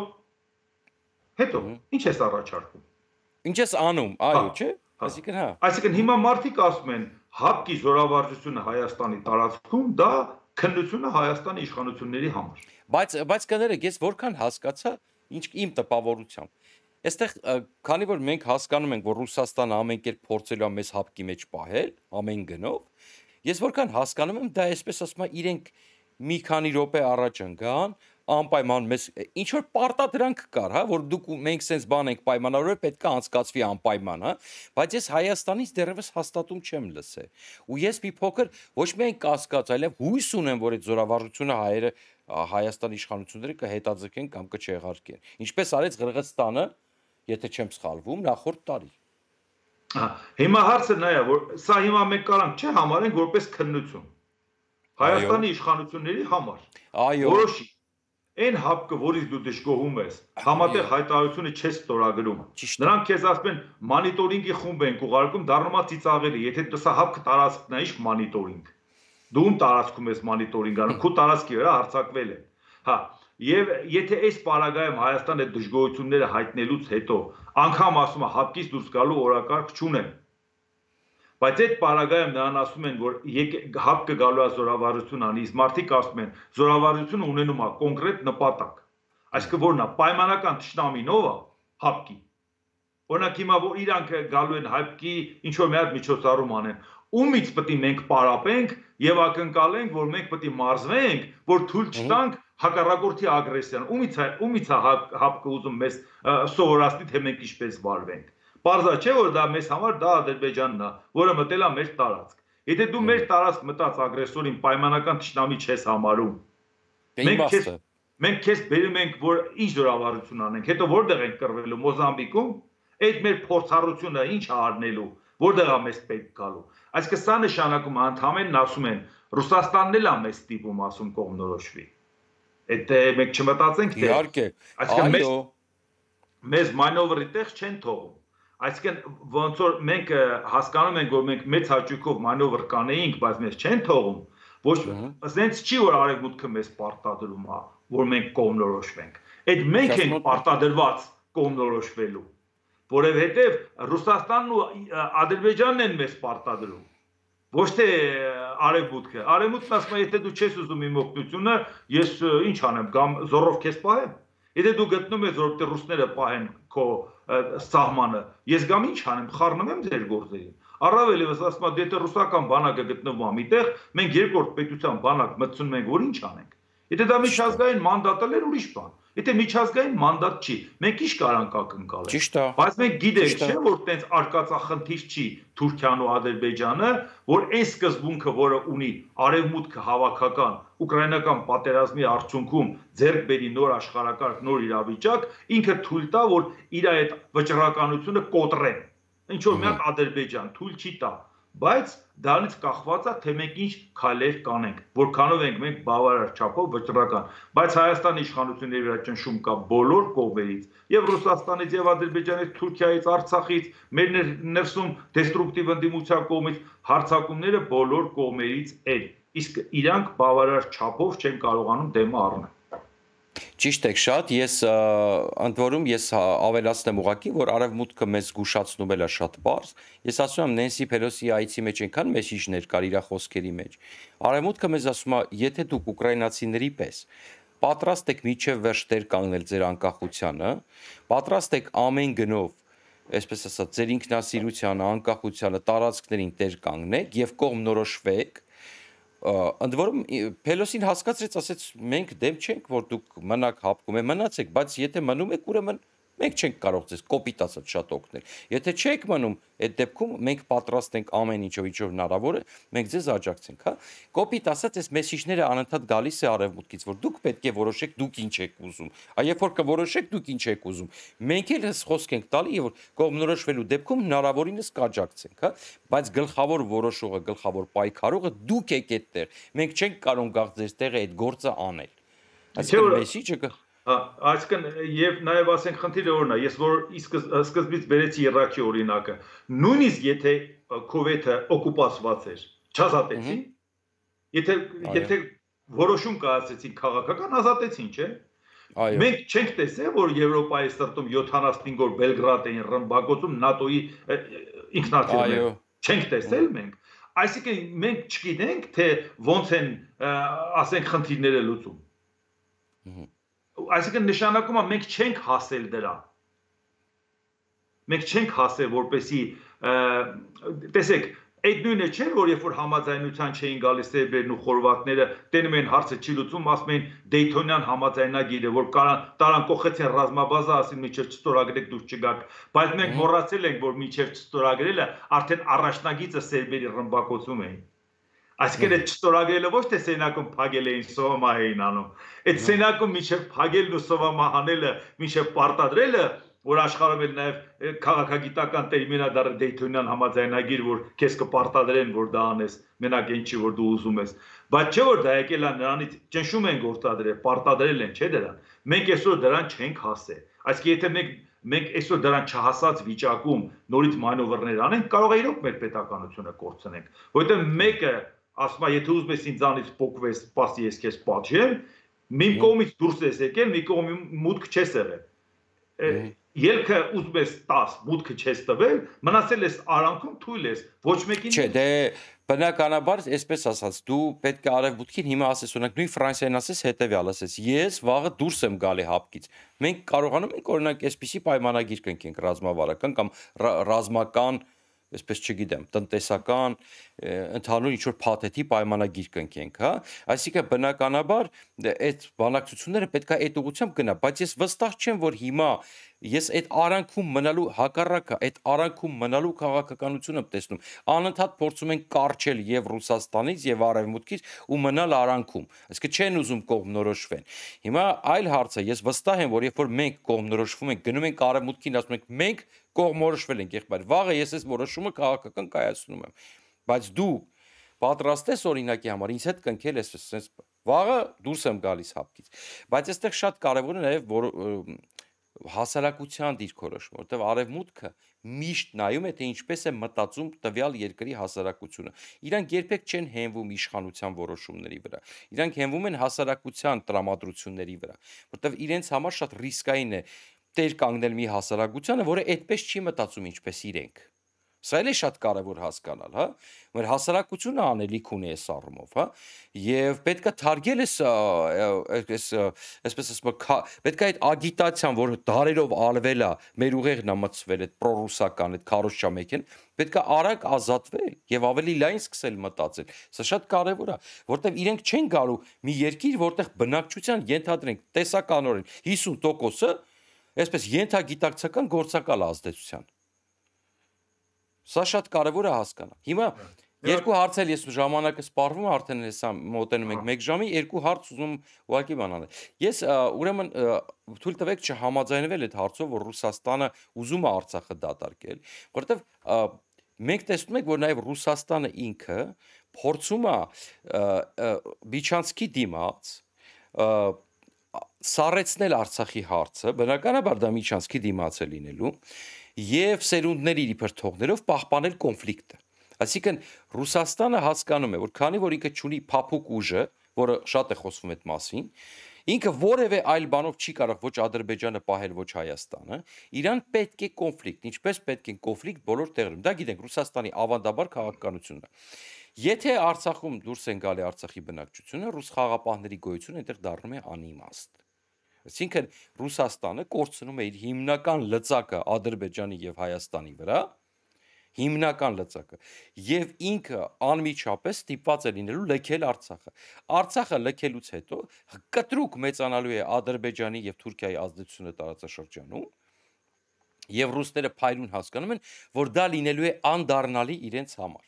Հետո ինչ ես առաջարկում։ Ինչ ես անում, այո, չէ՞։ Այսինքն հա։ Այսինքն հիմա մարդիկ ասում են, ՀԱՊԿ-ի զորավարժությունը Հայաստանի տարածքում դա քննություն է Հայաստանի իշխանությունների համար։ Բայց կներեք, ես որքան հասկացա, ինչ իմ տպավորությամբ։ Այստեղ քանի որ մենք հասկանում ենք, որ Ռուսաստանը ամեն կերպ փորձելու է մեզ ՀԱՊԿ-ի մեջ պահել, ամեն գնով, ես որքան հասկանում եմ, դա այսպես ասում է, իրենք մի քանի րոպե առաջ ընկան, անպայման մեզ ինչ որ պարտադրանք կար, հա, որ դուք մենք sense բան ենք պայմանավորել, պետք է անցկացվի անպայման, հա, բայց ես Հայաստանից դեռևս հաստատում չեմ լսել։ Ու ես մի փոքր ոչ միայն կասկած, այլև հույս ունեմ, որ այդ զորավարժությունը հայերը Հայաստանի իշխանությունները կհետաձգեն կամ կչեղարկեն։ Ինչպես արեց Ղրղստանը, եթե չեմ սխալվում, նախորդ տարի։ Հիմա հարցը նա է, որ սա հիմա մենք կարանք չէ համարենք որպես քննություն Հայաստանի իշխանությունների համար։ Այո։ Որոշի Այն ՀԱՊԿ-ը, որից դու դժգոհում ես, համատեղ հայտարարությունը չես ստորագրում։ Նրանք քեզ ասում են մոնիտորինգի խումբ ենք ուղարկում, դառնում է ծիծաղելի, եթե դասա ՀԱՊԿ տարածքն է, ի՞նչ մոնիտորինգ։ Դու ում տարածքում ես մոնիտորինգ անում, քո տարածքի վրա հարձակվել են։ Հա, եւ եթե այս պարագայում Հայաստանը դժգոհությունները հայտնելուց հետո անգամ ասում է ՀԱՊԿ-ից դուրս գալու օրակարգ չունեմ։ Բայց այդ պարագայում նրան ասում են, որ ՀԱՊԿ-ը գալու է զորավարժություն անի, իսկ մարդիկ ասում են, զորավարժությունը ունենում է կոնկրետ նպատակ։ Այսինքն որն է, պայմանական թշնամին ով է, ՀԱՊԿ-ի։ Օրինակ հիմա որ իրանք գալու են ՀԱՊԿ-ի ինչ որ մի հատ միջոցառում անեն, ումից պետք է մենք պարապենք եւ ակնկալենք, որ մենք պետք է մարզվենք, որ թույլ չտանք հակառակորդի ագրեսիան։ Ումից է ՀԱՊԿ-ը ուզում մեզ սովորացնի, թե մենք ինչպես վարվենք։ Պարզա չէ, որ դա մեզ համար դա Ադրբեջանն է, որը մտել է մեր տարածք։ Եթե դու մեր տարածք մտած ագրեսորին պայմանական թշնամի չես համարում, մենք քեզ բերում ենք, որ ինչ զորավարժություն անենք, հետո որտեղ ենք կռվելու Մոզամբիկում, այդ մեր փորձառությունը ինչ է առնելու, որտեղ է մեզ պետք գալու։ Այսինքն սա նշանակում է ընդհանրեն ասում են Ռուսաստանն էլ է մեզ ստիպում ասում կողմնորոշվի։ Այդ մենք չմտածենք թե իհարկե, այսինքն մեզ մանևրի տեղ չեն թողում։ Այսինքն ոնց որ մենք հասկանում ենք, որ մենք մեծ հաճույքով մանևր կանեինք, բայց մեզ չեն թողում, ոչ ասենց չի որ արևմուտքը մեզ պարտադրում է, որ մենք կողմնորոշվենք։ Այդ մենք ենք պարտադրված կողմնորոշվելու, որովհետև Ռուսաստանն ու Ադրբեջանն են մեզ պարտադրում, ոչ թե արևմուտքը։ Արևմուտքն ասում է, եթե դու չես ուզում իմ օգնությունը, ես ինչ անեմ, կամ զորով քեզ պահեմ։ Եթե դու գտնում ես, որովհետև ռուսները պահեն քո սահմանը, ես գամ ինչ անեմ, խառնեմ ձեր գործերին։ Առավել ևս ասում եմ, եթե ռուսական բանակը գտնվում է միտեղ, մենք երկրորդ պետության բանակ մտցնում ենք, որ ինչ անենք։ Եթե դա միջազգային մանդատ է, ուրիշ բան։ Եթե միջազգային մանդատ չի, մենք ինչ կարանք ակնկալել։ Ճիշտ է։ Բայց մենք գիտենք, չէ՞ որ տենց արկածախնդիր չի Թուրքիան ու Ադրբեջանը, որ այն սկզբունքը, որը ունի արևմուտքը հավաքական ուկրաինական պատերազմի արդյունքում ձեռք բերի նոր աշխարհակարգ, նոր իրավիճակ, ինքը թույլ տա, որ իր այդ վճռականությունը կոտրեն։ Ինչ որ մի հատ Ադրբեջան թույլ չի տա, բայց դրանից կախված է, թե մենք ինչ քայլեր կանենք, որքանով ենք մենք բավարար չափով վճռական, բայց Հայաստանի իշխանությունների վրա ճնշում կա բոլոր կողմերից, եւ Ռուսաստանից, եւ Ադրբեջանից, Թուրքիայից, Արցախից, մեր ներսում դեստրուկտիվ ընդդիմության կողմից հարձակումները բոլոր կողմերից են, իսկ իրանք բավարար չափով չեն կարողանում դեմը առնել։ Ճիշտ եք շատ, ընդ որում ես ավելացնեմ ուղղակի, որ արևմուտքը մեզ զգուշացնում է շատ բարձ։ Ես ասում եմ Նենսի Փելոսիի այցի մեջ այնքան մեսիջներ կար իր խոսքերի մեջ։ Արևմուտքը մեզ ասում է, եթե դուք ուկրաինացիների պես պատրաստ եք միջև վերջ տեր կանգնել ձեր անկախությանը, պատրաստ եք ամեն գնով, այսպես ասած, ձեր ինքնասիրությանը, անկախությանը, տարածքներին տեր կանգնեք եւ կողմնորոշվեք, ընդ որում Փելոսին հասկացրեց, ասեց մենք դեմ չենք, որ դուք մնաք հապկում, մնացեք, բայց եթե մնում եք, ուրեմն մենք չենք կարող ձեզ կոպիտ ասած շատ օգնել։ Եթե չեք մնում, այդ դեպքում մենք պատրաստ ենք ամեն ինչով հնարավոր է, մենք ձեզ աջակցենք, հա։ Կոպիտ ասած, այս մեսիջները անընդհատ գալիս է արևմուտքից, որ դուք պետք է որոշեք, դուք ինչ եք ուզում։ Երբ որ կորոշեք, դուք ինչ եք ուզում։ Մենք էլ խոսք ենք տալի, որ կողմնորոշվելու դեպքում հնարավորինս կաջակցենք, հա։ Բայց գլխավոր որոշողը, գլխավոր պայքարողը դուք եք այդտեղ։ Մենք չենք կարող գալ ձեր տեղը այդ գործը անել։ Այսինքն մեսիջը Այսինքն եւ նաեւ ասենք խնդիրը որն է, ես որ սկզբից վերեցի Իրաքի օրինակը, նույնիսկ եթե Քուվեյթը օկուպացված էր, չազատեցին, եթե որոշում կայացեցին քաղաքական, ազատեցին, չէ՞։ Մենք չենք տեսել, որ Եվրոպայի սրտում 75 օր Բելգրադ էին ռմբակոծում ՆԱՏՕ-ի ինքնաթիռները։ Չենք տեսել մենք։ Այսինքն մենք չգիտենք, թե ոնց են, ասենք, խնդիրները լուծում։ Այսինքն նշանակում է մենք չենք հասել դրան։ Մենք չենք հասել, որպեսի տեսեք, այդ նույնը չէ, որ երբ որ համաձայնության չէին գալիս սերբերն ու խորվաթները, տենում են հարցը չի լուծում, ասում են Դեյթոնյան համաձայնագիրը, որ տարան կողեցին ռազմաբազա, ասին միջև չստորագրեք դուք չգաք, բայց մենք մոռացել ենք, որ միջև չստորագրելը արդեն առաջնագիծը սերբերի ռմբակոծում էին։ Այսինքն այդ չստորագրելը ոչ թե սենակում փագել էին սովամահ էին անում։ Այդ սենակում միջև փագելն ու սովամահանելը, միջև պարտադրելը, որ աշխարհում էլ նաև քաղաքագիտական տերմին է դառը Դեյթոնյան համաձայնագիր, որ քեզ կպարտադրեն, որ դա անես, մենակ այն չի, որ դու ուզում ես։ Բայց չէ որ դա եկել է նրանից ճնշում են գործադրել, պարտադրել են, չէ դրան։ Մենք այսօր դրան չենք հասել։ Այսինքն եթե մենք այսօր դրան չհասած վիճակում նորից մանևրներ անենք, կարող է իրոք մեր պետականությունը կորցնենք, որովհետև մեկը ասում է, եթե ուզում ես ինձանից փոխվես, սպասի ես քեզ պատժեմ, մի կողմից դուրս ես եկել, մի կողմի մուտք չես եղել։ Ելքը ուզում ես 10, մուտքը չես տվել, մնացել ես արանքում, թույլ ես, ոչ մեկին։ Չէ, դե բնականաբար, այսպես ասած, դու պետք է արևմուտքին հիմա ասես, օրինակ նույն Ֆրանսիային ասես հետեւյալ ասես, ես վաղը դուրս եմ գալի հապկից։ Մենք կարողանում ենք օրինակ այսպիսի պայմանագիր կնքենք ռազմավարական կամ ռազմական, այսպես չգիտեմ, տնտեսական, ընդհանուր ինչ-որ փաթեթի պայմանագիր կնքենք, հա։ Այսինքն բնականաբար այդ բանակցությունները պետք է այդ ուղղությամբ գնա, բայց ես վստահ չեմ, որ հիմա ես այդ արանքում մնալու հակառակը, այդ արանքում մնալու քաղաքականությունը տեսնում։ Անընդհատ փորձում են կարճել եւ Ռուսաստանից եւ Արևմուտքից ու մնալ արանքում։ Այսինքն չեն ուզում կողմնորոշվեն։ Հիմա այլ հարցը, ես վստահ եմ, որ երբ որ մենք կողմնորոշվում ենք, գնում ենք Արևմուտքին, ասում ենք մենք կողմնորոշվել ենք, եղբայր, վաղը ես այս որոշումը քաղաքական կայացնում եմ։ Բայց դու պատրաստ ես օրինակի համար ինձ հետ կնքել ես sense վաղը դուրս եմ գալիս հապկից։ Բայց այստեղ շատ կարևոր է նաև որ հասարակության դիրքորոշումը, որտեղ արևմուտքը միշտ նայում է թե ինչպես է մտածում տվյալ երկրի հասարակությունը։ Իրանք երբեք չեն հենվում իշխանության որոշումների վրա։ Իրանք հենվում են հասարակության տրամադրությունների վրա, որտեղ իրենց համար շատ ռիսկային է տեր կանգնել մի հասարակությանը, որը այդպես չի մտածում ինչպես իրենք։ Սա էլ է շատ կարևոր հասկանալ, հա։ Մեր հասարակությունը անելիք ունի այս առումով, հա։ Եվ պետքա թարգել այսպես ասում, պետքա այդ ագիտացիան, որ դարերով ալվել է, մեր ուղեղն է մտցվել այդ պրոռուսական, այդ քարոզչամեքեն, պետքա արագ ազատվել եւ ավելի լայն սկսել մտածել։ Սա շատ կարևոր է, որտեղ իրենք չեն գալու մի երկիր, որտեղ բնակչության ենթադրենք տեսականորեն 50%-ը այսպես ենթագիտակցական գործակալ ազդեցության։ Սա շատ կարևոր է հասկանալ։ Հիմա երկու հարց էլ ես ժամանակը սպառվում արդեն հեսա մոտենում ենք 1 ժամի, երկու հարց ուզում ուղղակի բանալ։ Ես ուրեմն թույլ տվեք չհամաձայնվել այդ հարցով, որ Ռուսաստանը ուզում է Արցախը դատարկել, որովհետև մենք տեսնում ենք, որ նաև Ռուսաստանը ինքը փորձում է Բիչանսկի դիմաց սառեցնել Արցախի հարցը, բնականաբար դա Միչանսկի դիմաց է լինելու, եւ սերունդների իբր թողներով պահպանել կոնֆլիկտը։ Այսինքն Ռուսաստանը հասկանում է, որ քանի որ ինքը ունի փափուկ ուժը, որը շատ է խոսվում այդ մասին, Ինքը որևէ այլ բանով չի կարող ոչ Ադրբեջանը պահել, ոչ Հայաստանը, իրան պետք է կոնֆլիկտ, ինչպես պետք է կոնֆլիկտ բոլոր տեղերում։ Դա գիտենք Ռուսաստանի ավանդաբար քաղաքականությունն է։ Եթե Արցախում դուրս են գալի Արցախի բնակչությունը, ռուս խաղապահների գոյությունը այնտեղ դառնում է անիմաստ։ Այսինքն Ռուսաստանը կորցնում է իր հիմնական լծակը Ադրբեջանի եւ Հայաստանի վրա, հիմնական լծակը, եւ ինքը անմիջապես ստիպված է լինելու լքել Արցախը։ Արցախը լքելուց հետո կտրուկ մեծանալու է Ադրբեջանի եւ Թուրքիայի ազդեցությունը տարածաշրջանում, եւ ռուսները փայլուն հասկանում են, որ դա լինելու է անդառնալի իրենց համար։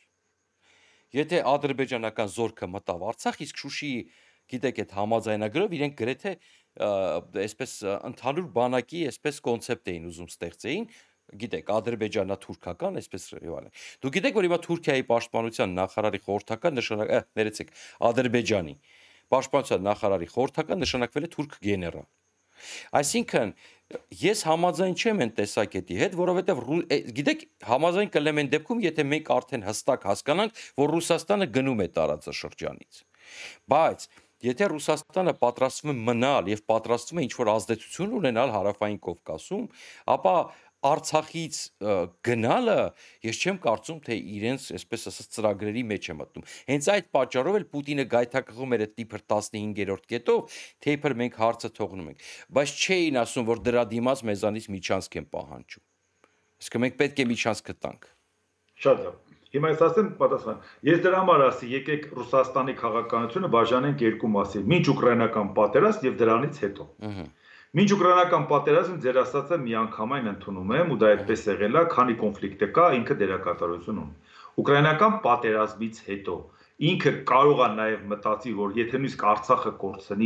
Եթե ադրբեջանական զորքը մտավ Արցախ, իսկ Շուշիի, գիտեք, այդ համաձայնագրով իրենք գրեթե այսպես ընդհանուր բանակի այսպես կոնցեպտ էին ուզում ստեղծեին, գիտեք, ադրբեջանա-թուրքական, այսպես եւ այլն։ Դուք գիտեք, որ հիմա Թուրքիայի պաշտպանության նախարարի խորհրդական ներեցեք, Ադրբեջանի պաշտպանության նախարարի խորհրդական նշանակվել է թուրք գեներալ։ Այսինքն ես համաձայն չեմ այն տեսակետի հետ, որովհետև գիտեք, համաձայն կլեմ այն դեպքում, եթե մենք արդեն հստակ հասկանանք, որ Ռուսաստանը գնում է տարածաշրջանից։ Բայց եթե Ռուսաստանը պատրաստվում է մնալ եւ պատրաստվում է ինչ-որ ազդեցություն ունենալ Հարավային Կովկասում, ապա Արցախից գնալը ես չեմ կարծում, թե իրենց, այսպես ասած, ծրագրերի մեջ է մտնում։ Հենց այդ պատճառով էլ Պուտինը գայթակղում էր այդ տիպր 15-րդ կետով, թե իբր մենք հարցը թողնում ենք, բայց չէին ասում, որ դրա դիմաց մեզանից միջանցք են պահանջում։ Իսկ մենք պետք է միջանցք գտանք։ Շատ լավ։ Հիմա ես ասեմ պատասխան։ Ես դրա համար ասի, եկեք Ռուսաստանի քաղաքականությունը բաժանենք երկու մասի՝ մինչ ուկրաինական պատերազմ եւ դրանից հետո։ Մինչ ուկրաինական պատերազմը ձեր ասածը միանգամայն ընդունում եմ ու դա այդպես եղել է, քանի կոնֆլիկտ կա, ինքը դերակատարություն ունի։ Ուկրաինական պատերազմից հետո ինքը կարող է նաև մտածի, որ եթե նույնիսկ Արցախը կորցնի,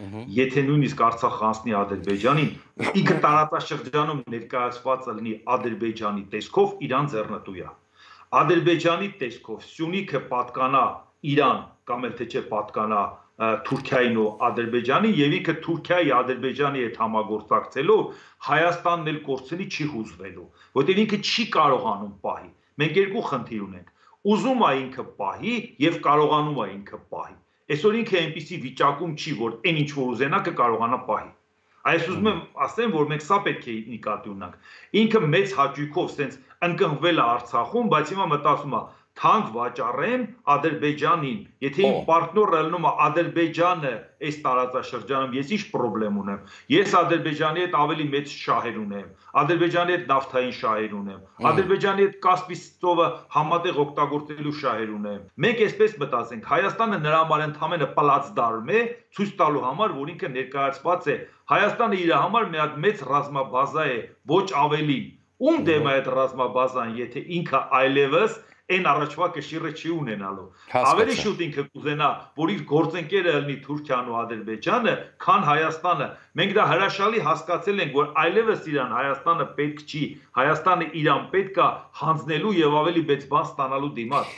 եթե նույնիսկ Արցախը անցնի Ադրբեջանին, ինքը տարածաշրջանում ներկայացված լինի Ադրբեջանի տեսքով, իրան ձեռնտու է։ Ադրբեջանի տեսքով Սյունիքը պատկանա Իրան կամ էլ թե չէ պատկանա Թուրքիային ու Ադրբեջանին եւ ինքը Թուրքիայի Ադրբեջանի հետ համագործակցելով Հայաստանն էլ կորցնի չի հուզվելու, որտեղ ինքը չի կարողանում պահի։ Մենք երկու խնդիր ունենք։ Ուզում է ինքը պահի եւ կարողանում է ինքը պահի։ Այսօր ինքը այնպիսի վիճակում չի, որ այն ինչ որ ուզենա կկարողանա պահի։ Այս ուզում եմ ասեմ, որ մենք սա պետք է նկատի ունենանք։ Ինքը մեծ հաճույքով սենց ընկնվել է Արցախում, բայց հիմա մտածում է թանկ վաճառեմ Ադրբեջանին, եթե իմ պարտները ելնում է Ադրբեջանը այս տարածաշրջանում, ես ինչ խնդրեմ ունեմ։ Ես Ադրբեջանի հետ ավելի մեծ շահեր ունեմ, Ադրբեջանի հետ նավթային շահեր ունեմ, Ադրբեջանի հետ Կասպից ծովը համատեղ օգտագործելու շահեր ունեմ։ Մենք այսպես մտածենք, Հայաստանը նրա համար ընդհանրապես պլացդարմ է, ցույց տալու համար, որ ինքը ներկայացված է։ Հայաստանը իր համար մի հատ մեծ ռազմաբազա է, ոչ ավելի։ Ում դեմ է այդ ռազմաբազան, եթե ինքը այլևս այն առաջվա կշիռը չի ունենալու։ Ավելի շուտ ինքը կուզենա, որ իր գործընկերը լինի Թուրքիան ու Ադրբեջանը, քան Հայաստանը։ Մենք դա հրաշալի հասկացել ենք, որ այլևս իրան Հայաստանը պետք չի, Հայաստանը իրան պետք է հանձնելու եւ ավելի մեծ բան ստանալու դիմաց։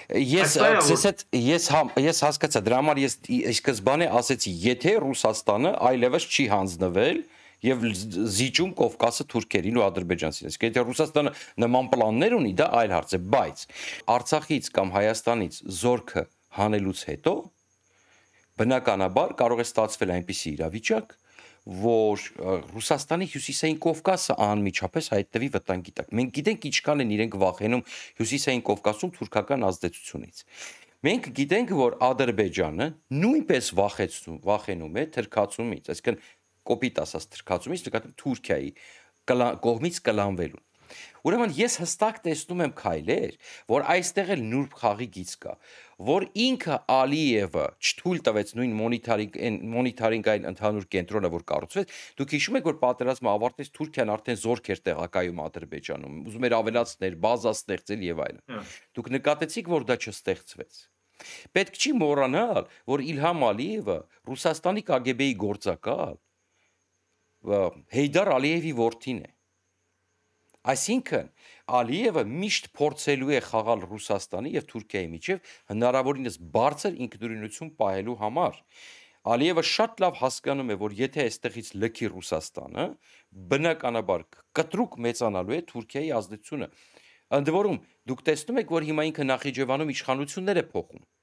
Ես հասկացա, դրա համար ես սկզբանե ասեցի, եթե Ռուսաստանը այլևս չի հանձնվել եւ զիջում Կովկասը թուրքերին ու ադրբեջանցին։ Իսկ եթե Ռուսաստանը նման պլաններ ունի, դա այլ հարց է, բայց Արցախից կամ Հայաստանից զորքը հանելուց հետո բնականաբար կարող է ստացվել այնպիսի իրավիճակ, որ Ռուսաստանի հյուսիսային Կովկասը անմիջապես հայտնվի վտանգի տակ։ Մենք գիտենք ինչքան են իրենք վախենում հյուսիսային Կովկասում թուրքական ազդեցությունից։ Մենք գիտենք, որ Ադրբեջանը նույնպես վախենում է թրքացումից, այսինքն կոպիտ ասած թրքացումից նկատի Թուրքիայի կողմից կլանվելուն։ Ուրեմն ես հստակ տեսնում եմ քայլեր, որ այստեղ էլ նուրբ խաղի գիծ կա, որ ինքը Ալիևը չթույլ տվեց նույն մոնիթորինգային ընդհանուր կենտրոնը, որ կառուցվեց։ Դուք հիշում եք, որ պատերազմը ավարտվեց, Թուրքիան արդեն զորք էր տեղակայում Ադրբեջանում, ուզում էր ավելացնել, բազա ստեղծել եւ այլն։ Դուք նկատեցիք, որ դա չստեղծվեց։ Պետք չի մոռանալ, որ Իլհամ Ալիևը Ռուսաստանի KGB-ի գործակալ Հեյդար Ալիևի որդին է։ Այսինքն Ալիևը միշտ փորձելու է խաղալ Ռուսաստանի եւ Թուրքիայի միջև հնարավորինս բարձր ինքնուրույնություն պահելու համար։ Ալիևը շատ լավ հասկանում է, որ եթե այստեղից լքի Ռուսաստանը, բնականաբար կտրուկ մեծանալու է Թուրքիայի ազդեցությունը։ Ընդ որում, դուք տեսնում եք, որ հիմա ինքը Նախիջևանում իշխանություններ է փոխում։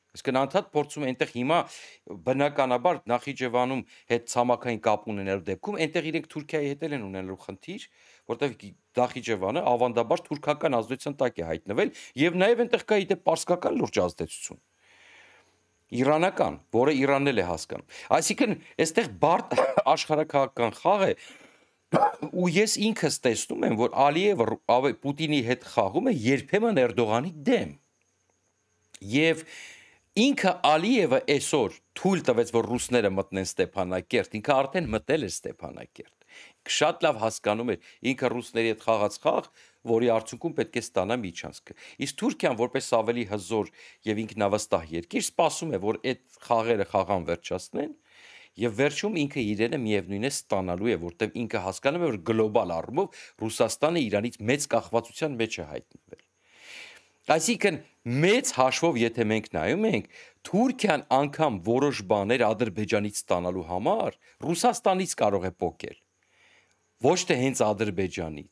Իսկ անդադ փորձում այնտեղ հիմա բնականաբար Նախիջևանում հետ ցամաքային կապ ունենալու դեպքում այնտեղ իրենք Թուրքիայի հետ են ունենալու խնդիր, որտեղ Նախիջևանը ավանդաբար թուրքական ազդեցության տակ է հայտնվել եւ նաեւ այնտեղ կա իդե պարսկական լուրջ ազդեցություն։ Իրանական, որը Իրանն էլ է հասկանում։ Այսինքն, այստեղ բարդ աշխարհաքաղաքական խաղ է, ու ես ինքս տեսնում եմ, որ Ալիևը Պուտինի հետ խաղում է երբեմն Էրդողանի դեմ։ Եվ ինքը Ալիևը այսօր թույլ տվեց, որ ռուսները մտնեն Ստեփանակերտ, ինքը արդեն մտել է Ստեփանակերտ։ Շատ լավ հասկանում էր ինքը ռուսների հետ խաղաց խաղ, որի արդյունքում պետք է ստանա միջանցքը։ Իսկ Թուրքիան որպես ավելի հզոր եւ ինքնավստահ երկիր սպասում է, որ այդ խաղերը խաղան վերջացնեն եւ վերջում ինքը իրենը միևնույն է ստանալու է, որտեղ ինքը հասկանում է, որ գլոբալ առումով Ռուսաստանը Իրանից մեծ կախվածության մեջ է հայտնվել։ Այսինքն մեծ հաշվով, եթե մենք նայում ենք, Թուրքիան անգամ որոշ բաներ Ադրբեջանից ստանալու համար Ռուսաստանից կարող է պոկել, ոչ թե հենց Ադրբեջանից։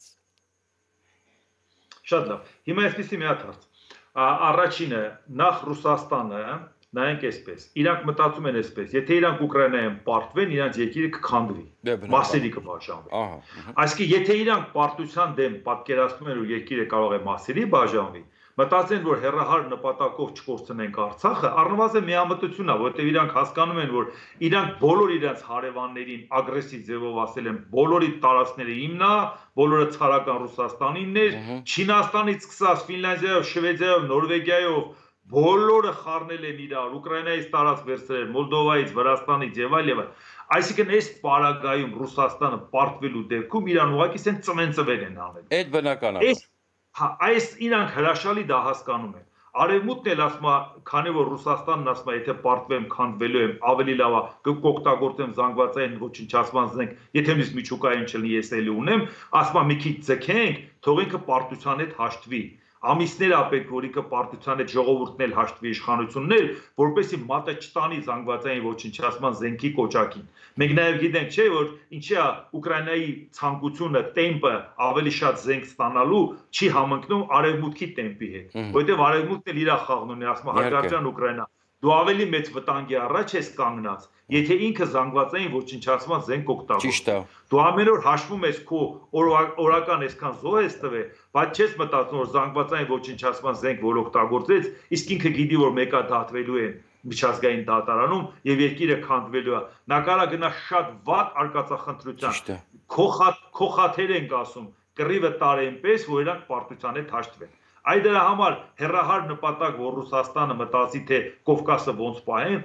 Շատ լավ։ Հիմա այսպեսի մի հատ հարց։ Առաջինը, նախ Ռուսաստանը, նայենք այսպես, իրանք մտածում են այսպես, եթե իրանք Ուկրաինայում պարտվեն, իրանք երկիրը կքանդվի, մասերի կբաժանվի։ Այսինքն, եթե իրանք պարտության դեմ պատկերացնում են, որ երկիրը կարող է մասերի բաժանվի, մտածեն, որ հեռահար նպատակով չկորցնենք Արցախը, առնվազն միամտություն է, որտեղ իրանք հասկանում են, որ իրանք բոլոր իրենց հարևաններին ագրեսիվ ձևով ասել են, բոլորի տարածքները իմն է, բոլորը ցարական Ռուսաստանինն էր, Չինաստանից սկսած Ֆինլանդիայով, Շվեդիայով, Նորվեգիայով բոլորը խառնել են իրար, Ուկրաինայից տարածք վերցրել, Մոլդովայից, Վրաստանից եւ այլ եւ այլ։ Այսինքն այս պարագայում Ռուսաստանը պարտվելու դեպքում իրան ուղղակի սեն ծվեն են անել։ Այդ բնական է։ Այս իրանք հրաշալի դա հասկանում են։ Արևմուտքն էլ ասում է, քանի որ Ռուսաստանն ասում է, եթե պարտվեմ, քանդվելու եմ, ավելի լավ է կօգտագործեմ զանգվածային ոչնչացման զենք, եթե նույնիսկ միջուկային չլինի, ես էլի ունեմ, ասում է մի քիչ ձգենք, թող ինքը պարտության հետ հաշտվի։ Ամիսներ ապեկ, որ ինքը պարտության հետ ժողովուրդն էլ հաշտվի իշխանությունն էլ, որպեսզի մատը չտանի զանգվածային ոչնչացման զենքի կոճակին։ Մենք նաև գիտենք, չէ, որ ինչի է Ուկրաինայի ցանկությունը, տեմպը ավելի շատ զենք ստանալու չի համընկնում արևմուտքի տեմպի հետ, որովհետև արևմուտքն էլ իր խաղն ունի, ասում է հարգարժան Ուկրաինա, դու ավելի մեծ վտանգի առաջ ես կանգնած, եթե ինքը զանգվածային ոչնչացման զենք օգտագործի։ Դու ամեն օր հաշվում ես քո օրական այսքան զոհ ես տվել, բայց չես մտածում, որ զանգվածային ոչնչացման զենք որ օգտագործեց, իսկ ինքը գիտի, որ մեկը դատվելու է միջազգային դատարանում եւ երկիրը քանդվելու է։ Նա կարա գնա շատ վատ արկածախնդրության։ Քո խաթեր ենք ասում, կռիվը տարեն պես, որ իրանք պարտության հետ հաշտվեն։ Այդ դրա համար հեռահար նպատակ, որ Ռուսաստանը մտածի, թե Կովկասը ոնց պահեն,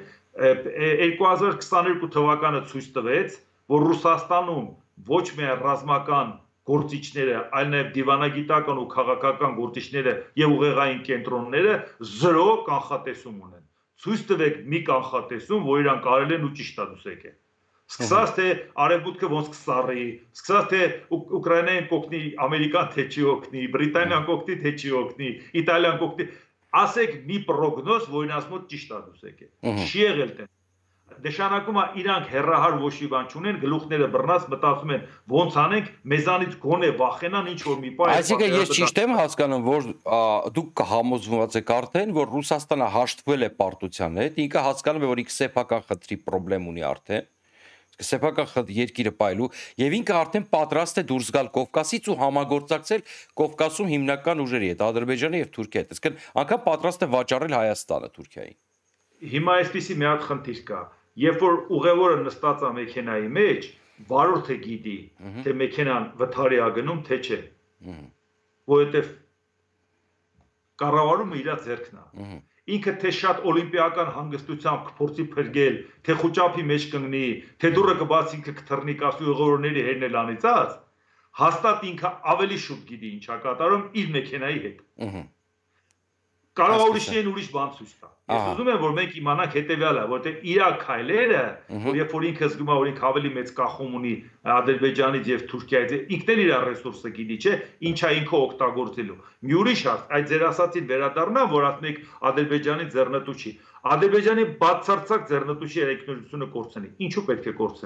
2022 թվականը ցույց տվեց, որ Ռուսաստանում ոչ միայն ռազմական գործիչները, այլ նաև դիվանագիտական ու քաղաքական գործիչները եւ ուղեղային կենտրոնները 0 կանխատեսում ունեն։ Ցույց տվեք մի կանխատեսում, որ իրանք կարել են ու ճիշտ է դուսեք է։ Սկսած թե արևմուտքը ոնց կսառի, սկսած թե Ուկրաինային կօգնի, Ամերիկան թե չի օգնի, Բրիտանիան կօգնի թե չի օգնի, Իտալիան կօգնի, ասեք մի պրոգնոզ, որին ասում են ճիշտ է դուսեք է։ Չի եղել թե։ Նշանակում է իրանք հեռահար ոչ մի բան չունեն, գլուխները բռնած մտածում են ոնց անենք, մեզանից գոնե վախենան ինչ որ մի բան։ Այսինքն ես ճիշտ եմ հասկանում, որ դուք համոզված եք արդեն, որ Ռուսաստանը հաշտվել է պարտության հետ, ինքը հասկանում է, որ ինքը սեփական խնդրի խնդրեմ ունի արդեն, սեփական երկիրը պայելու եւ ինքը արդեն պատրաստ է դուրս գալ Կովկասից ու համագործակցել Կովկասում հիմնական ուժերի հետ, Ադրբեջանի եւ Թուրքիայի հետ, այսինքն անգամ պատրաստ է վաճառել Հայաստանը Թուրքիային։ Հիմա այսպեսի մի հատ խնդիր կա, երբ որ ուղևորը նստած է մեքենայի մեջ, վարորդը գիտի, թե մեքենան վթարի է գնում, թե չէ, որովհետեւ կառավարումը իր ձեռքն է։ Ինքը թե շատ օլիմպիական հանգստությամբ կփորձի փրկել, թե խոճապի մեջ կընկնի, թե դուրը կբացի ինքը կթռնի կասի ուղևորների հերն էլ անիծած, հաստատ ինքը ավելի շուտ գիտի ինչա կատարում իր մեքենայի հետ։ Կարող է ուրիշներին ուրիշ բան ցույց տա։ Ես ուզում եմ, որ մենք իմանանք հետեւյալը, որտեղ իր քայլերը, որ երբ որ ինքը զգում է, որ ինքը ավելի մեծ կախում ունի Ադրբեջանից եւ Թուրքիայից, ինքն էլ իր ռեսուրսը գիտի, չէ, ինչա ինքը օգտագործելու։ Մի ուրիշ հարց, այդ ձեր ասացին վերադառնա, որ ասում եք Ադրբեջանի ձեռնտու չի։ Ադրբեջանի բացարձակ ձեռնտու չի երեքնորությունը կորցնի։ Ինչու պետք է կորցնի։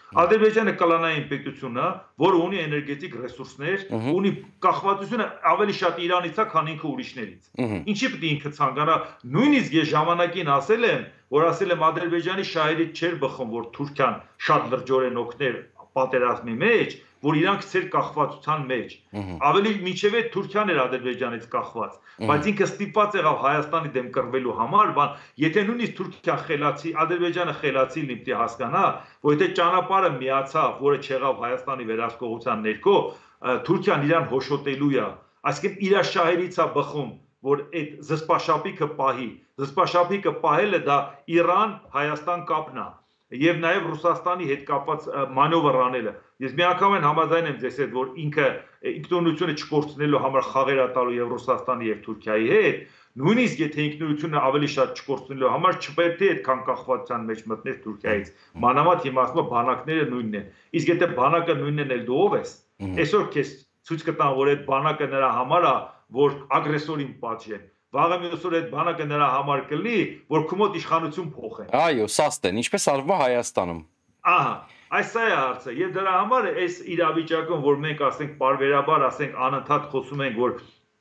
Ադրբեջանը կլանային պետություն է, որը ունի էներգետիկ ռեսուրսներ, ունի կախվածությունը ավելի շատ Իրանից է, քան ինքը ուրիշներից։ Ինչի՞ պետք է ինքը ցանկանա, նույնիսկ ես ժամանակին ասել եմ Ադրբեջանի շահերից չէր բխում, որ Թուրքիան շատ լրջորեն օգներ պատերազմի մեջ, որ իրանք ցեր կախվածության մեջ։ Ավելի միջև է Թուրքիան էր Ադրբեջանից կախված, բայց ինքը ստիպված եղավ Հայաստանի դեմ կռվելու համար, եթե նույնիսկ Թուրքիան խելացի, Ադրբեջանը խելացի լինի, պետք է հասկանա, որ եթե ճանապարհը միացավ, որը չեղավ Հայաստանի վերահսկողության ներքո, Թուրքիան իրան հոշոտելու է, այսինքն իր շահերից է բխում, որ այդ զսպաշապիկը պահի, զսպաշապիկը պահելը դա Իրան-Հայաստան կապն է։ Եվ նաև Ռուսաստանի հետ կապված մանևր անելը։ Ես միանգամայն համաձայն եմ ձեզ հետ, որ ինքը ինքնուրույնությունը չկորցնելու համար խաղեր տալու եւ Ռուսաստանի եւ Թուրքիայի հետ, նույնիսկ եթե ինքնուրույնությունը ավելի շատ չկորցնելու համար չպետք է այդքան կախվածության մեջ մտներ Թուրքիայից։ Մանավանդ հիմա ասում բանակները նույնն են։ Իսկ եթե բանակը նույնն են, էլ դու ով ես։ Այսօր քեզ ցույց կտան, որ այդ բանակը նրա համար է, որ ագրեսորին պատժեն։ Վաղը մյուսօր այդ բանակը նրա համար կլինի, որ քո մոտ իշխանություն փոխեն։ Այո, սաստեն, ինչպես արվում է Հայաստանում։ Ահա, այս է հարցը։ Եվ դրա համար այս իրավիճակում, որ մենք ասենք բարբերաբար, ասենք անընդհատ խոսում ենք, որ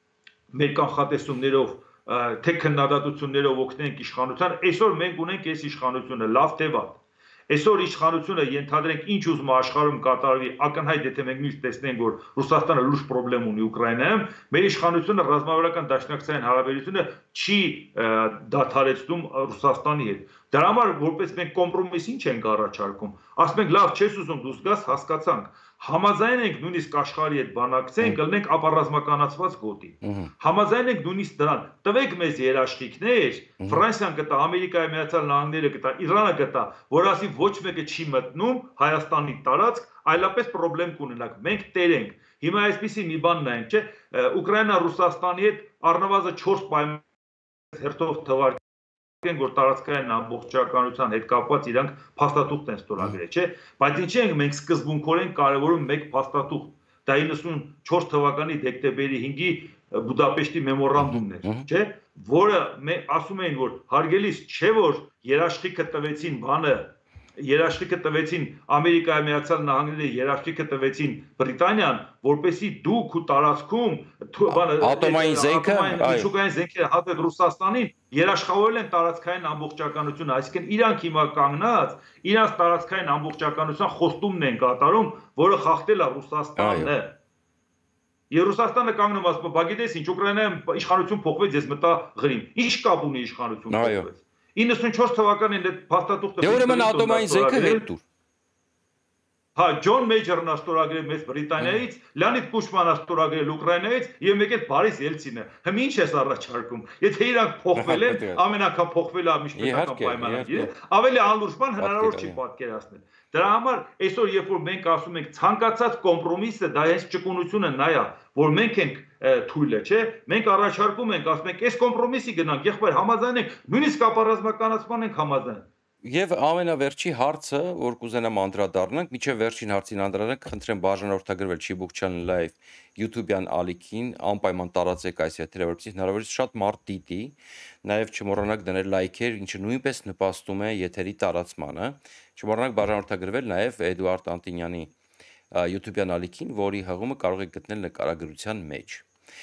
մեր կանխատեսումներով, թե քննադատություններով օգնենք իշխանության, այսօր մենք ունենք այս իշխանությունը, լավ թե վատ։ Այսօր իշխանությունը ենթադրենք ինչ ուզում աշխարհում կատարվի, ակնհայտ եթե մենք նույնիսկ տեսնենք, որ Ռուսաստանը լուրջ խնդրեմ ունի Ուկրաինայում, մեր իշխանությունը ռազմավարական դաշնակցային հարաբերությունը չի դադարեցնում Ռուսաստանի հետ։ Դրա համար որպես մենք կոմպրոմիս ինչ ենք առաջարկում, ասում ենք լավ, չես ուզում դուրս գաս, հասկացանք, համաձայն ենք նույնիսկ աշխարհի հետ բանակցենք, կլինենք ապառազմականացված գոտի։ Համաձայն ենք նույնիսկ դրան, տվեք մեզ երաշխիքներ, Ֆրանսիան կտա, Ամերիկայի Միացյալ Նահանգները կտա, Իրանը կտա, որ ասի ոչ մեկը չի մտնում Հայաստանի տարածք, այլապես խնդրեմ կունենանք, մենք տեր ենք։ Հիմա այսպեսի մի բան նայենք, չէ՞, Ուկրաինա Ռուսաստանի հետ առնվազն 4 պայման հերթով թվարկել են, որ տարածքային ամբողջականության հետ կապված իրանք փաստաթուղթ են ստորագրել, չէ՞, բայց ինչի ենք մենք սկզբունքորեն կարևորում մեկ փաստաթուղթ, դա 94 թվականի դեկտեմբերի 5-ի Բուդապեշտի մեմորանդումն էր, չէ՞, որը ասում էին, որ հարգելիս չէ, որ երաշխիքը տվեցին բանը երաշխիքը տվեցին Ամերիկայի Միացյալ Նահանգները, երաշխիքը տվեցին Բրիտանիան, որպեսզի դուք ու տարածքում ատոմային զենքը, միջուկային զենքերը հատել Ռուսաստանին, երաշխավորել են տարածքային ամբողջականությունը, այսինքն իրանք հիմա կանգնած, իրանք տարածքային ամբողջականության խոստումն են կատարում, որը խախտել է Ռուսաստանը։ Եվ Ռուսաստանը կանգնում ասում, բա գիտես ինչ, Ուկրաինայում իշխանություն փոխվեց, ես մտա Ղրիմ։ Ինչ կապ ունի իշխանություն փոխվեց։ 94 թվականին այդ փաստաթուղթը Դե ուրեմն ատոմային զենքը հետ դուր։ Հա, Ջոն Մեյջերն աստորագրել մեծ Բրիտանիայից, Լեոնիդ Կուչմանը աստորագրել Ուկրաինայից եւ մեկ այդ Բարիս Ելցինը։ Հիմա ինչ ես առաջարկում։ Եթե իրանք փոխվել են, ամեն անգամ փոխվել է միջպետական պայմանագիրը, ավելի անլուրջ բան հնարավոր չի պատկերացնել։ Դրա համար այսօր երբ որ մենք ասում ենք ցանկացած կոմպրոմիսը, դա հենց ճկունությունը նա է, որ մենք ենք թույլը, չէ՞։ Մենք առաջարկում ենք, ասում ենք, այս կոմպրոմիսի գնանք, եղբայր համաձայն ենք, նույնիսկ ապառազմականացման ենք համաձայն։ Եվ ամենավերջի հարցը, որ կուզենամ անդրադառնանք, միջև վերջին հարցին անդրադառնանք, խնդրեմ բաժանորդագրվել Չիբուկչյան լայվ YouTube-յան ալիքին, անպայման տարածեք այս եթերը, որպեսզի հնարավորինս շատ մարդ դիտի, նաև չմոռանաք դնել լայքեր, ինչը նույնպես նպաստում է եթերի տարածմանը, չմոռանաք բաժանորդագրվել նաև Էդուարդ Անտինյանի YouTube-յան ալիքին, որի հղումը կարող եք գտնել նկարագրության մեջ։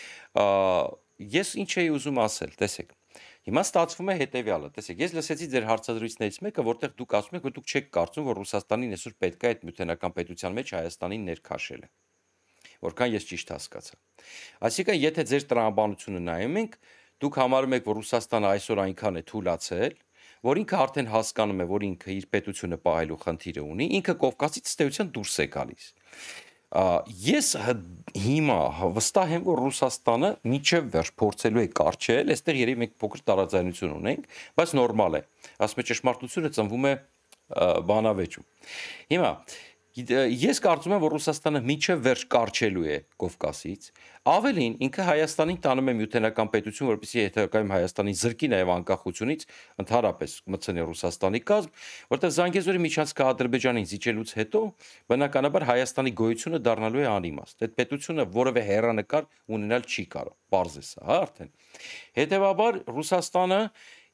Ես ինչ էի ուզում ասել, տեսեք։ Հիմա ստացվում է հետևյալը, տեսեք, ես լսեցի ձեր հարցադրույցներից մեկը, որտեղ դուք ասում եք, որ դուք չեք կարծում, որ Ռուսաստանին այսօր պետք է այդ միութենական պետության մեջ Հայաստանին ներքաշելը։ Որքան ես ճիշտ հասկացա։ Այսինքն, եթե ձեր տրամաբանությունը նայում ենք, դուք համարում եք, որ Ռուսաստանը այսօր այնքան է թուլացել, որ ինքը արդեն հասկանում է, որ ինքը իր պետությունը պահելու խնդիրը ունի, ինքը Կովկասից ըստ էության դուրս է գալիս։ Ես հիմա վստահ եմ, որ Ռուսաստանը միջև վերջ փորձելու է կարճել, այստեղ երևի մենք փոքր տարաձայնություն ունենք, բայց նորմալ է։ Ասում եմ, ճշմարտությունը ծնվում է բանավեճում։ Հիմա ես կարծում եմ, որ Ռուսաստանը միջև վերջ կարճելու է Կովկասից, ավելին ինքը Հայաստանին տանում է միութենական պետություն, որպեսզի հետագայում Հայաստանին զրկի նաև անկախությունից, ընդհանրապես մտցնի Ռուսաստանի կազմ, որտեղ Զանգեզուրի միջանցքը Ադրբեջանին զիջելուց հետո բնականաբար Հայաստանի գոյությունը դառնալու է անիմաստ։ Այդ պետությունը որևէ հեռանկար ունենալ չի կարող, պարզ է սա, հա արդեն։ Հետևաբար Ռուսաստանը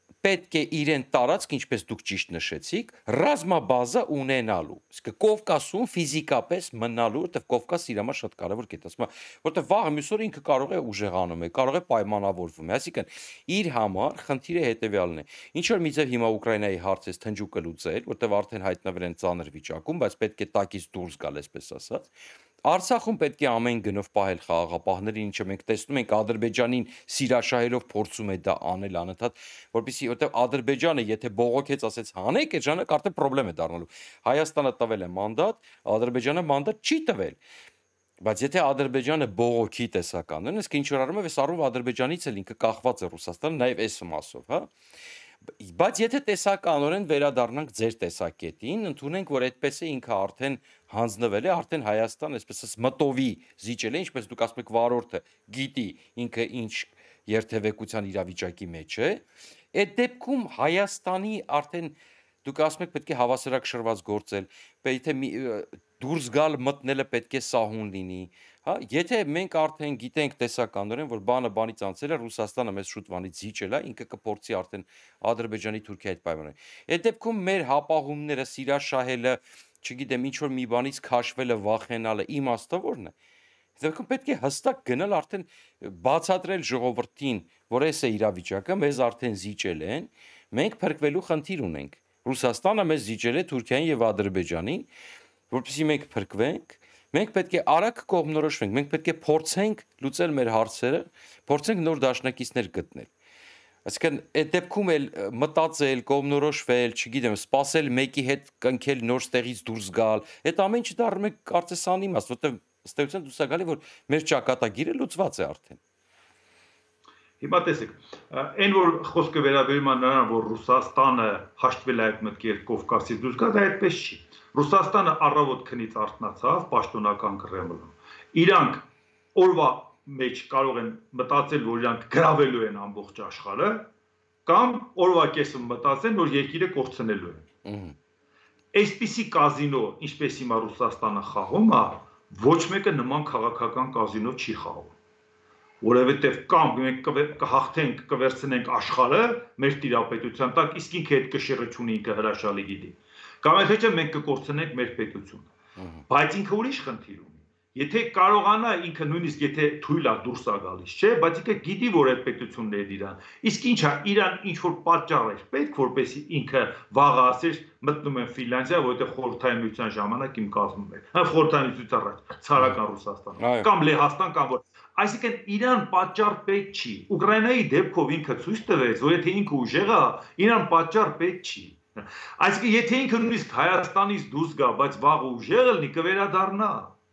պետք է իրեն տարածք, ինչպես դուք ճիշտ նշեցիք, ռազմաբազա ունենալու։ Իսկ Կովկասում ֆիզիկապես մնալու, որտեղ Կովկասը իր համար շատ կարևոր կետ է, ասում եմ, որտեղ վաղը մյուս օրը ինքը կարող է ուժեղանում է, կարող է պայմանավորվում է, այսինքն իր համար խնդիրը հետեւյալն է։ Ինչ որ մի ձև հիմա Ուկրաինայի հարցից թնջուկը լուծել, որտեղ արդեն հայտնվել են ծանր վիճակում, բայց պետք է տակից դուրս գալ, այսպես ասած։ Արցախում պետք է ամեն գնով պահել խաղաղապահներին, ինչը մենք տեսնում ենք Ադրբեջանին սիրաշահելով փորձում է դա անել անընդհատ, որպեսզի որտեղ Ադրբեջանը եթե բողոքեց, ասեց հանեք, այդ ժամանակ արդեն խնդրեմ է դառնալու։ Հայաստանը տվել է մանդատ, Ադրբեջանը մանդատ չի տվել։ Բայց եթե Ադրբեջանը բողոքի տեսականն, իսկ ինչ որ արում է, այս առումով Ադրբեջանից էլ ինքը կախված է Ռուսաստանը, նաև այս մասով, հա։ Բայց եթե տեսականորեն վերադառնանք ձեր տեսակետին, ընդունենք, որ այդպես է ինքը արդեն հանձնվել է, արդեն Հայաստան, այսպես ասած, մտովի զիջել է, ինչպես դուք ասում եք, վարորդը գիտի ինքը ինչ երթևեկության իրավիճակի մեջ է, այդ դեպքում Հայաստանի արդեն դուք ասում եք պետք է հավասարակշռված գործել, եթե դուրս գալ մտնելը պետք է սահուն լինի, հա, եթե մենք արդեն գիտենք տեսականորեն, որ բանը բանից անցել է, Ռուսաստանը մեզ շուտ բանից զիջել է, ինքը կփորձի արդեն Ադրբեջանի Թուրքիայի հետ պայմաններ։ Այդ դեպքում մեր հապաղումները, սիրաշահելը, չգիտեմ, ինչ որ մի բանից քաշվելը, վախենալը իմաստավորն է։ Դեպքում պետք է հստակ գնալ արդեն բացատրել ժողովրդին, որ այս է իրավիճակը, մեզ արդեն զիջել են, մենք փրկվելու խնդիր ունենք։ Ռուսաստանը մեզ զիջել է Թուրքիային եւ Ադրբեջանին, որպեսզի մենք փրկվենք, մենք պետք է արագ կողմնորոշվենք, մենք պետք է փորձենք լուծել մեր հարցերը, փորձենք նոր դաշնակիցներ գտնել։ Այսինքն այդ դեպքում էլ մտածել, կողմնորոշվել, չգիտեմ, սпасել մեկի հետ կնքել նոր ստեղից դուրս գալ, այդ ամեն ինչը դառնում է կարծես անիմաստ, որտեղ ըստ էության դուրս է գալի, որ մեր ճակատագիրը լուծված է արդեն։ Հիմա տեսեք, այն որ խոսքը վերաբերում է նրան, որ Ռուսաստանը հաշտվել է այդ մտքի հետ Կովկասից դուրս գա, դա այդպես չի։ Ռուսաստանը առավոտ քնից արթնացավ պաշտոնական Կրեմլում։ Իրանք օրվա մեջ կարող են մտածել, որ իրանք գրավելու են ամբողջ աշխարհը, կամ օրվա կեսում մտածեն, որ երկիրը կորցնելու են։ Այսպիսի կազինո, ինչպես հիմա Ռուսաստանը խաղում է, ոչ մեկը նման քաղաքական կազինո չի խաղում։ Որովհետև կամ մենք կհաղթենք, կվերցնենք աշխարհը մեր տիրապետության տակ, իսկ ինքը այդ կշիռը չունի, ինքը հրաշալի գիտի։ Կամ էլ թե մենք կկորցնենք մեր պետությունը։ Բայց ինքը ուրիշ խնդիր ունի։ Եթե կարողանա ինքը նույնիսկ եթե թույլ է դուրս է գալիս, չէ, բայց ինքը գիտի, որ այդ պետությունն է իրան։ Իսկ ինչա, իրան ինչ որ պատճառ էր պետք, որպեսզի ինքը վաղը ասեր մտնում են Ֆինլանդիա, որտեղ խորհրդային միության ժամանակ իմ կազմում էր։ Հա խորհրդային միությունից առաջ ցարական Ռուսաստան, կամ Լեհաստան, կամ որ Այսինքն իրան պատճառ պետք չի։ Ուկրաինայի դեպքով ինքը ցույց տվեց, որ եթե ինքը ուժեղ է, իրան պատճառ պետք չի։ Այսինքն եթե ինքը նույնիսկ Հայաստանից դուրս գա, բայց վաղ ուժեղ լինի, կվերադառնա։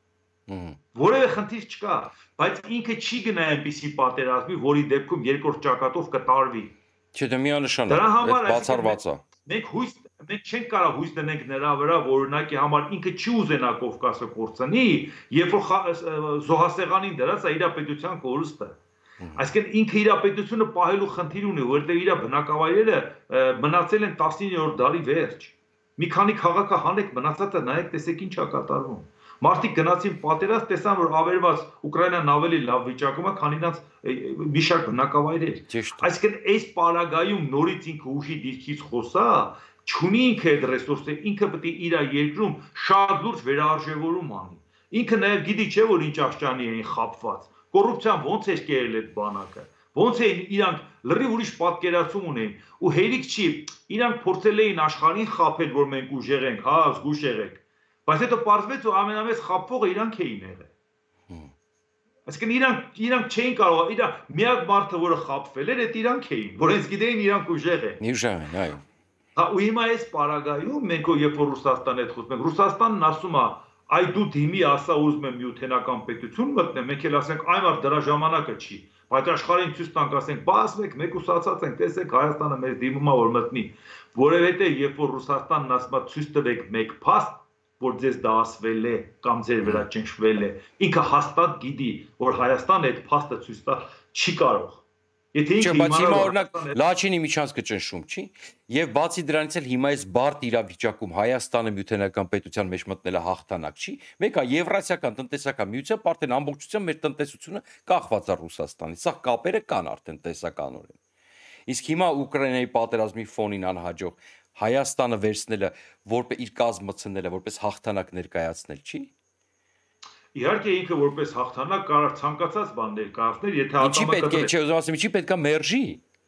Որևէ խնդիր չկա, բայց ինքը չի գնա այնպիսի պատերազմի, որի դեպքում երկրորդ ճակատով կտարվի։ Չէ, դա միանշանակ է, բացառված է։ Մենք չենք կարող հույս դնենք նրա վրա, որ օրինակի համար ինքը չի ուզենա Կովկասը կորցնի, երբ որ զոհասեղանին դրած է իր պետության կորուստը։ Այսինքն ինքը իր պետությունը պահելու խնդիր ունի, որտեղ իր բնակավայրերը մնացել են 19-րդ դարի վերջ։ Մի քանի քաղաքահանեք մնացածը նայեք, տեսեք ինչ է կատարվում։ Մարդիկ գնացին պատերազմ, տեսան, որ ավերված Ուկրաինան ավելի լավ վիճակում է, քան իրաց մի շարք բնակավայրեր։ Այսինքն այս պարագայում նորից ինքը ուժի դիրքից խոսա, չունի ինքը այդ ռեսուրսը, ինքը պետք է իր երկրում շատ լուրջ վերարժևորում անի։ Ինքը նաև գիտի չէ, որ ինչ աղջանի էին խապված։ Կոռուպցիան ոնց էր կերել այդ բանակը։ Ոնց էին իրանք լրիվ ուրիշ պատկերացում ունեին, ու հերիք չի, իրանք փորձել էին աշխարհին խաբել, որ մենք ուժեղ ենք, հա, զգուշ եղեք։ Բայց հետո պարզվեց, որ ամենամեծ խաբվողը իրանք էին եղել։ Այսինքն իրանք չէին կարող, իր միակ մարդը, որը խաբվել էր, այդ իրանք էին, որ հենց գիտեին իրանք ուժեղ են։ Ուժեղ են, այո։ Հա, ու հիմա այս պարագայում մենք երբ որ Ռուսաստանի հետ խոսում ենք, Ռուսաստանն ասում է, այ դու դիմի ասա ուզում եմ միութենական պետություն մտնեմ, մենք էլ ասենք այ մարդ դրա ժամանակը չի, բայց աշխարհին ցույց տանք ասենք, բա ասեք, մեկուսացած ենք, տեսեք Հայաստանը մեր դիմում է որ մտնի, որովհետեւ երբ որ Ռուսաստանն ասում է ցույց տվեք մեկ փաստ, որ ձեզ դա ասվել է կամ ձեր վրա ճնշվել է, ինքը հաստատ գիտի, որ Հայաստանը այդ փաստը ցույց տա չի կարող։ Չէ, բայց հիմա օրինակ Լաչինի միջանցքը ճնշում չի, եւ բացի դրանից էլ հիմա այս բարդ իրավիճակում Հայաստանը միութենական պետության մեջ մտնելը հաղթանակ չի, մեկը Եվրասիական տնտեսական միությամբ արդեն ամբողջությամբ մեր տնտեսությունը կախված է Ռուսաստանից, սա կապերը կան արդեն տեսականորեն։ Իսկ հիմա Ուկրաինայի պատերազմի ֆոնին անհաջող Հայաստանը վերցնելը, որպես իր կազմը ցնելը, որպես հաղթանակ ներկայացնել, չի։ Իհարկե ինքը որպես հաղթանակ կարող ցանկացած բան ներկայացնել, եթե Ինչի պետք է, չէ, ուզում ասեմ, ինչի պետքա մերժի։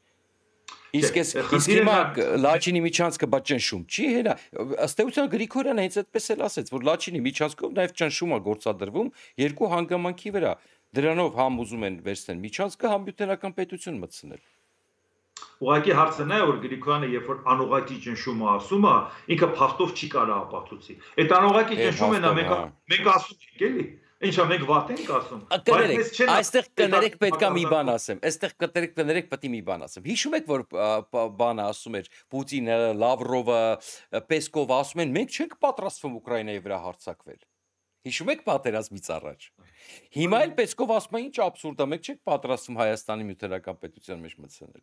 Իսկ հիմա Լաչինի միջանցքը բա ճնշում չի հենա, ըստ էության Գրիգորյանը հենց այդպես էլ ասեց, որ Լաչինի միջանցքով նաև ճնշում է գործադրվում երկու հանգամանքի վրա։ Դրանով համ ուզում են վերցնել միջանցքը, համ բյութենական պետություն մտցնել։ Ուղղակի հարցը նա է, որ Գրիգորյանը երբ որ անուղղակի ճնշում է ասում, ինքը փախտով չի կարող ապացուցի։ Այդ անուղղակի ճնշումը նա մենք ասում ենք, էլի։ Ինչա մենք վատ ենք ասում։ Այստեղ կներեք պետքա մի բան ասեմ։ Այստեղ կներեք պետք է մի բան ասեմ։ Հիշում եք, որ բանը ասում էր Պուտինը, Լավրովը, Պեսկովը ասում են, մենք չենք պատրաստվում Ուկրաինայի վրա հարձակվել։ Հիշում եք պատերազմից առաջ։ Հիմա էլ Պեսկով ասում է, ինչ աբսուրդ է, մենք չենք պատրաստվում Հայաստանի միութենական պետության մեջ մտցնել։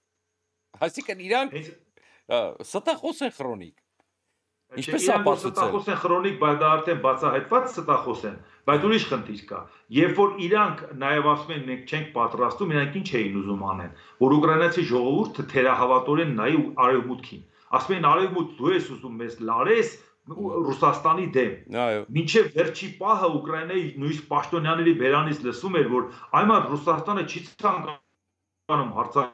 Այսինքն իրանք ստախոս են քրոնիկ։ Ինչպես ապացուցել։ Ստախոս են քրոնիկ, բայց դա արդեն բացահայտված ստախոս են, բայց ուրիշ խնդիր կա։ Երբ որ իրանք նաև ասում են մենք չենք պատրաստում, իրանք ինչ էին ուզում անեն, որ ուկրաինացի ժողովուրդը թերահավատորեն նայի արևմուտքին։ Ասում են արևմուտք դու ես ուզում մեզ լարես Ռուսաստանի դեմ։ Մինչև վերջի պահը Ուկրաինայի նույնիսկ պաշտոնյաների բերանից լսում էր, որ այման Ռուսաստանը չի ցանկանում հարձակել։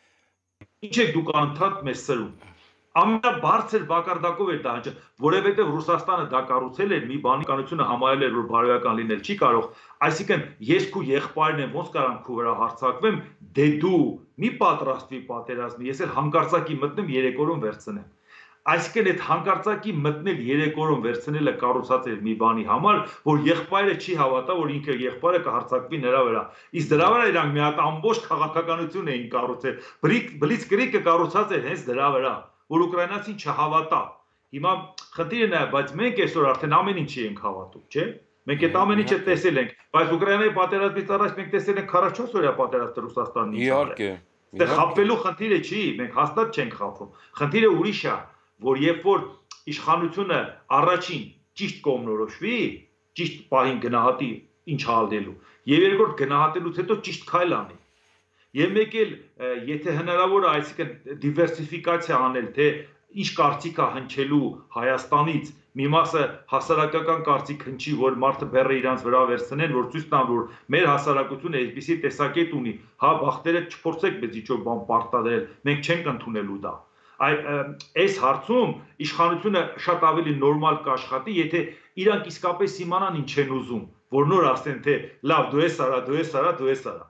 Ինչ եք դուք անընդհատ մեզ սրում։ Ամենաբարձր բակարդակով էր դա հնչել, որովհետև Ռուսաստանը դա կառուցել էր մի բանի կանությունը համարել էր, որ բարոյական լինել չի կարող, այսինքն ես քո եղբայրն եմ, ոնց կարամ քո վրա հարձակվեմ, դե դու մի պատրաստվի պատերազմի, ես էլ հանկարծակի մտնեմ 3 օրում վերցնեմ։ Այսինքն այդ հանկարծակի մտնել 3 օրում վերցնելը կառուցած էր մի բանի համար, որ եղբայրը չի հավատա, որ ինքը եղբայրը կհարձակվի նրա վրա։ Իսկ դրա վրա իրանք մի հատ ամբողջ քաղաքականություն էին կառուցել։ Բլիցկրիգը կառուցած էր հենց դրա վրա, որ ուկրաինացին չհավատա։ Հիմա խնդիրը նա է, բայց մենք այսօր արդեն ամեն ինչի ենք հավատում, չէ՞։ Մենք այդ ամեն ինչը տեսել ենք, բայց Ուկրաինայի պատերազմից առաջ մենք տեսել ենք 44 օրյա պատերազմը Ռուսաստանին։ Իհարկե։ Դե խաբվելու խնդիրը չի, մենք հաստատ չենք խաբվում։ Խնդիրը ուրիշ է, որ երբ որ իշխանությունը առաջին ճիշտ կողմնորոշվի, ճիշտ պահին գնահատի ինչ հալնելու, եւ երկրորդ գնահատելուց հետո ճիշտ քայլ անի։ Եվ մեկ էլ եթե հնարավոր է, այսինքն դիվերսիֆիկացիա անել, թե ինչ կարծիք է հնչելու Հայաստանից, մի մասը հասարակական կարծիք հնչի, որ մարդը բեռը իրանց վրա վերցնեն, որ ցույց տան, որ մեր հասարակությունը այսպիսի տեսակետ ունի, հա բախտերը չփորձեք մեզ ինչ-որ բան պարտադրել, մենք չենք ընդունելու դա։ Այս հարցում իշխանությունը շատ ավելի նորմալ կաշխատի, եթե իրանք իսկապես իմանան ինչ են ուզում, որ նոր ասեն, թե լավ դու ես արա, դու ես արա, դու ես արա։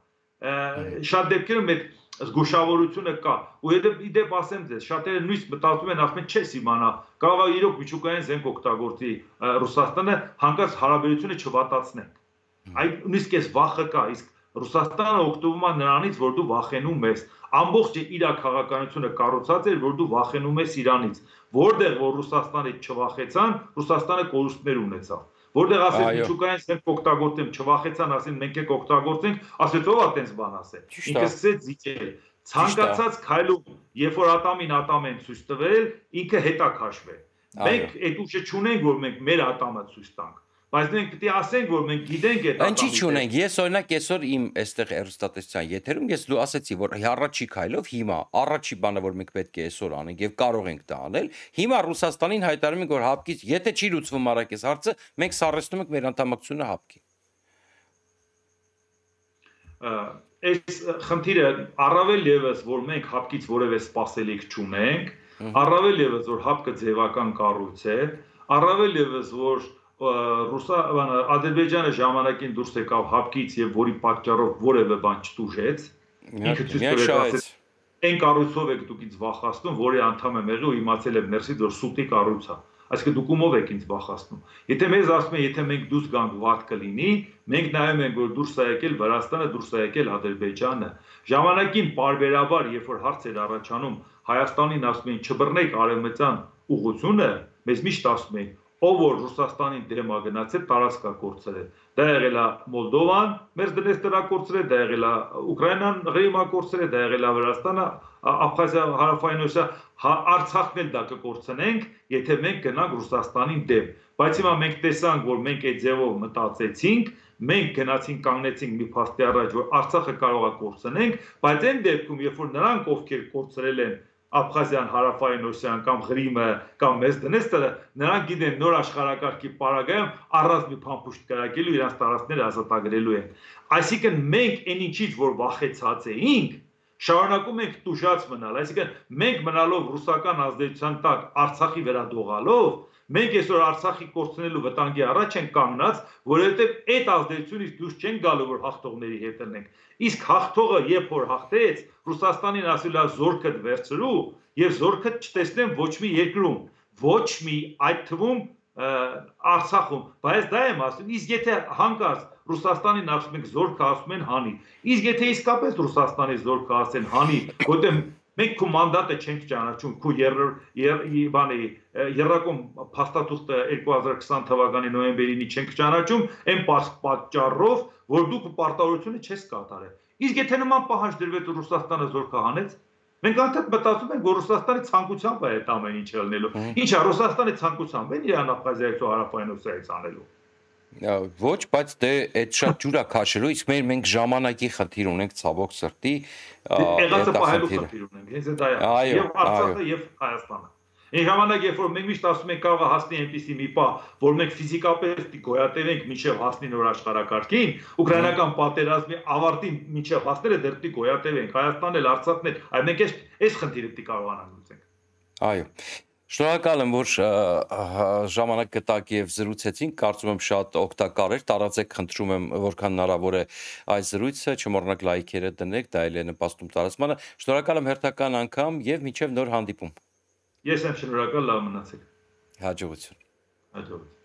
Շատ դեպքերում այդ զգուշավորությունը կա, ու իդեպ ասեմ ձեզ, շատերը նույնիսկ մտածում են, ասում են չես իմանա, կարող է իրոք միջուկային զենք օգտագործի Ռուսաստանը, հանկարծ հարաբերությունը չվատացնենք։ Այդ նույնիսկ այս վախը կա, իսկ Ռուսաստանը օգտվում է նրանից, որ դու վախենում ես։ Ամբողջ իր քաղաքականությունը կառուցած էր, որ դու վախենում ես Իրանից, որտեղ որ Ռուսաստանից չվախեցան, Ռուսաստանը կորուստներ ունեցավ։ Որտեղ ասես միջուկային զենք օգտագործեմ, չվախեցան, ասեն մենք եք օգտագործենք, ասեց ով է տենց բան ասել։ Ինքը սկսեց զիջել։ Ցանկացած քայլում, երբ որ ատամին են ցույց տվել, ինքը հետա քաշվել։ Մենք այդ ուժը չունենք, որ մենք մեր ատամը ցույց տանք։ Բայց մենք պետք է ասենք, որ մենք գիտենք այդ ատամը։ Ինչի՞ չունենք։ Ես օրինակ այսօր իմ այստեղ հեռուստատեսության եթերում ես դու ասեցի, որ առաջի քայլով հիմա առաջի բանը, որ մենք պետք է այսօր անենք եւ կարող ենք դա անել, հիմա Ռուսաստանին հայտարարում ենք, որ հապկից, եթե չի լուծվում արագես հարցը, մենք սառեցնում ենք մեր անդամակցությունը հապկի։ Այս խնդիրը առավել եւս, որ մենք հապկից որևէ սպասելիք չունենք, առավել եւս, որ հապկը ձևական կառույց է, առավել եւս, որ Ադրբեջանը ժամանակին դուրս եկավ հապկից եւ որի պատճառով որևէ բան չտուժեց, ինքը ցույց տվեց, այն կառույցով եք դուք ինձ վախացնում, որի անդամ եմ եղել ու իմացել եմ ներսից, որ սուտի կառույց է։ Այսինքն դուք ումով եք ինձ վախացնում։ Եթե մեզ ասում են, եթե մենք դուրս գանք վատ կլինի, մենք նայում ենք, որ դուրս է եկել Վրաստանը, դուրս է եկել Ադրբեջանը։ Ժամանակին պարբերաբար, երբ որ հարց էր առաջանում, Հայաստանին ասում էին չբռնեք արևմտյան ուղղությունը, մեզ միշտ ասում էին ով որ Ռուսաստանին դեմ է գնացել, տարածք է կորցրել։ Դա եղել է Մոլդովան, մեր Դնեստրը կորցրել, դա եղել է Ուկրաինան, Ղրիմը կորցրել, դա եղել է Վրաստանը, Աբխազիա, Հարավային Օսիա, Արցախն էլ դա կկորցնենք, եթե մենք գնանք Ռուսաստանին դեմ։ Բայց հիմա մենք տեսանք, որ մենք այդ ձևով մտածեցինք, մենք գնացինք կանգնեցինք մի փաստի առաջ, որ Արցախը կարող է կորցնենք, բայց այն դեպքում, երբ որ նրանք ովքեր կորցրել են Աբխազիան, Հարավային Օսիան կամ Ղրիմը կամ մեծ Դնեստրը, նրանք գիտեն նոր աշխարհակարգի պարագայում առանց մի փամփուշտ կրակելու իրենց տարածքները ազատագրելու են։ Այսինքն մենք այն ինչից որ վախեցած էինք, շարունակում ենք տուժած մնալ, այսինքն մենք մնալով ռուսական ազդեցության տակ Արցախի վերադողալով, մենք այսօր Արցախի կորցնելու վտանգի առաջ ենք կանգնած, որովհետև այդ ազդեցությունից դուրս չենք գալու, որ հաղթողների հետ լինենք։ Իսկ հաղթողը երբ որ հաղթեց, Ռուսաստանին ասել է զորքդ վերցրու եւ զորքդ չտեսնեմ ոչ մի երկրում, ոչ մի այդ թվում Արցախում, բայց դա եմ ասում, իսկ եթե հանկարծ Ռուսաստանին ասում ենք զորքը ասում են հանի, իսկ եթե իսկապես Ռուսաստանի զորքը ասեն հանի, որտեղ մենք քո մանդատը չենք ճանաչում, քո երրակոմ փաստաթուղթը 2020 թվականի նոյեմբերին չենք ճանաչում, այն պատճառով, որ դու պարտավորությունը չես կատարել։ Իսկ եթե նման պահանջ դրվեց ու Ռուսաստանը զորքը հանեց, մենք անդադ մտածում ենք, որ Ռուսաստանի ցանկությամբ է այդ ամեն ինչը ելնելու։ Ինչա Ռուսաստանի ցանկությամբ են իրան Աբխազիայից ու Հարավային Օսիայից անելու։ Ոչ, բայց դե այդ շատ ջուր է քաշելու, իսկ մենք ժամանակի խնդիր ունենք ցավոք սրտի, եղածը պահելու խնդիր ունենք, հենց դա է։ Եվ Արցախը եւ Հայաստանը։ Այն ժամանակ, երբ որ մենք միշտ ասում ենք կարող է հասնի այնպիսի մի պահ, որ մենք ֆիզիկապես գոյատևենք մինչև հասնի նոր աշխարհակարգին, ուկրաինական պատերազմի ավարտին մինչև հասնելը դեռ պիտի գոյատևենք, Հայաստանն էլ, Արցախն էլ, այլ մենք այս խնդիրը պիտի կարողանանք լուծենք։ Այո։ Շնորհակալ եմ, որ ժամանակ գտաք եւ զրուցեցինք, կարծում եմ շատ օգտակար էր, տարածեք, խնդրում եմ, որքան հնարավոր է այս զրույցը, չմոռանաք լայքերը դնեք, դա էլ է նպաստում տարածմանը։ Շնորհակալ եմ հերթական անգամ եւ մինչեւ նոր հանդիպում։ Ես եմ շնորհակալ, լավ մնացեք։ Հաջողություն։ Հաջողություն։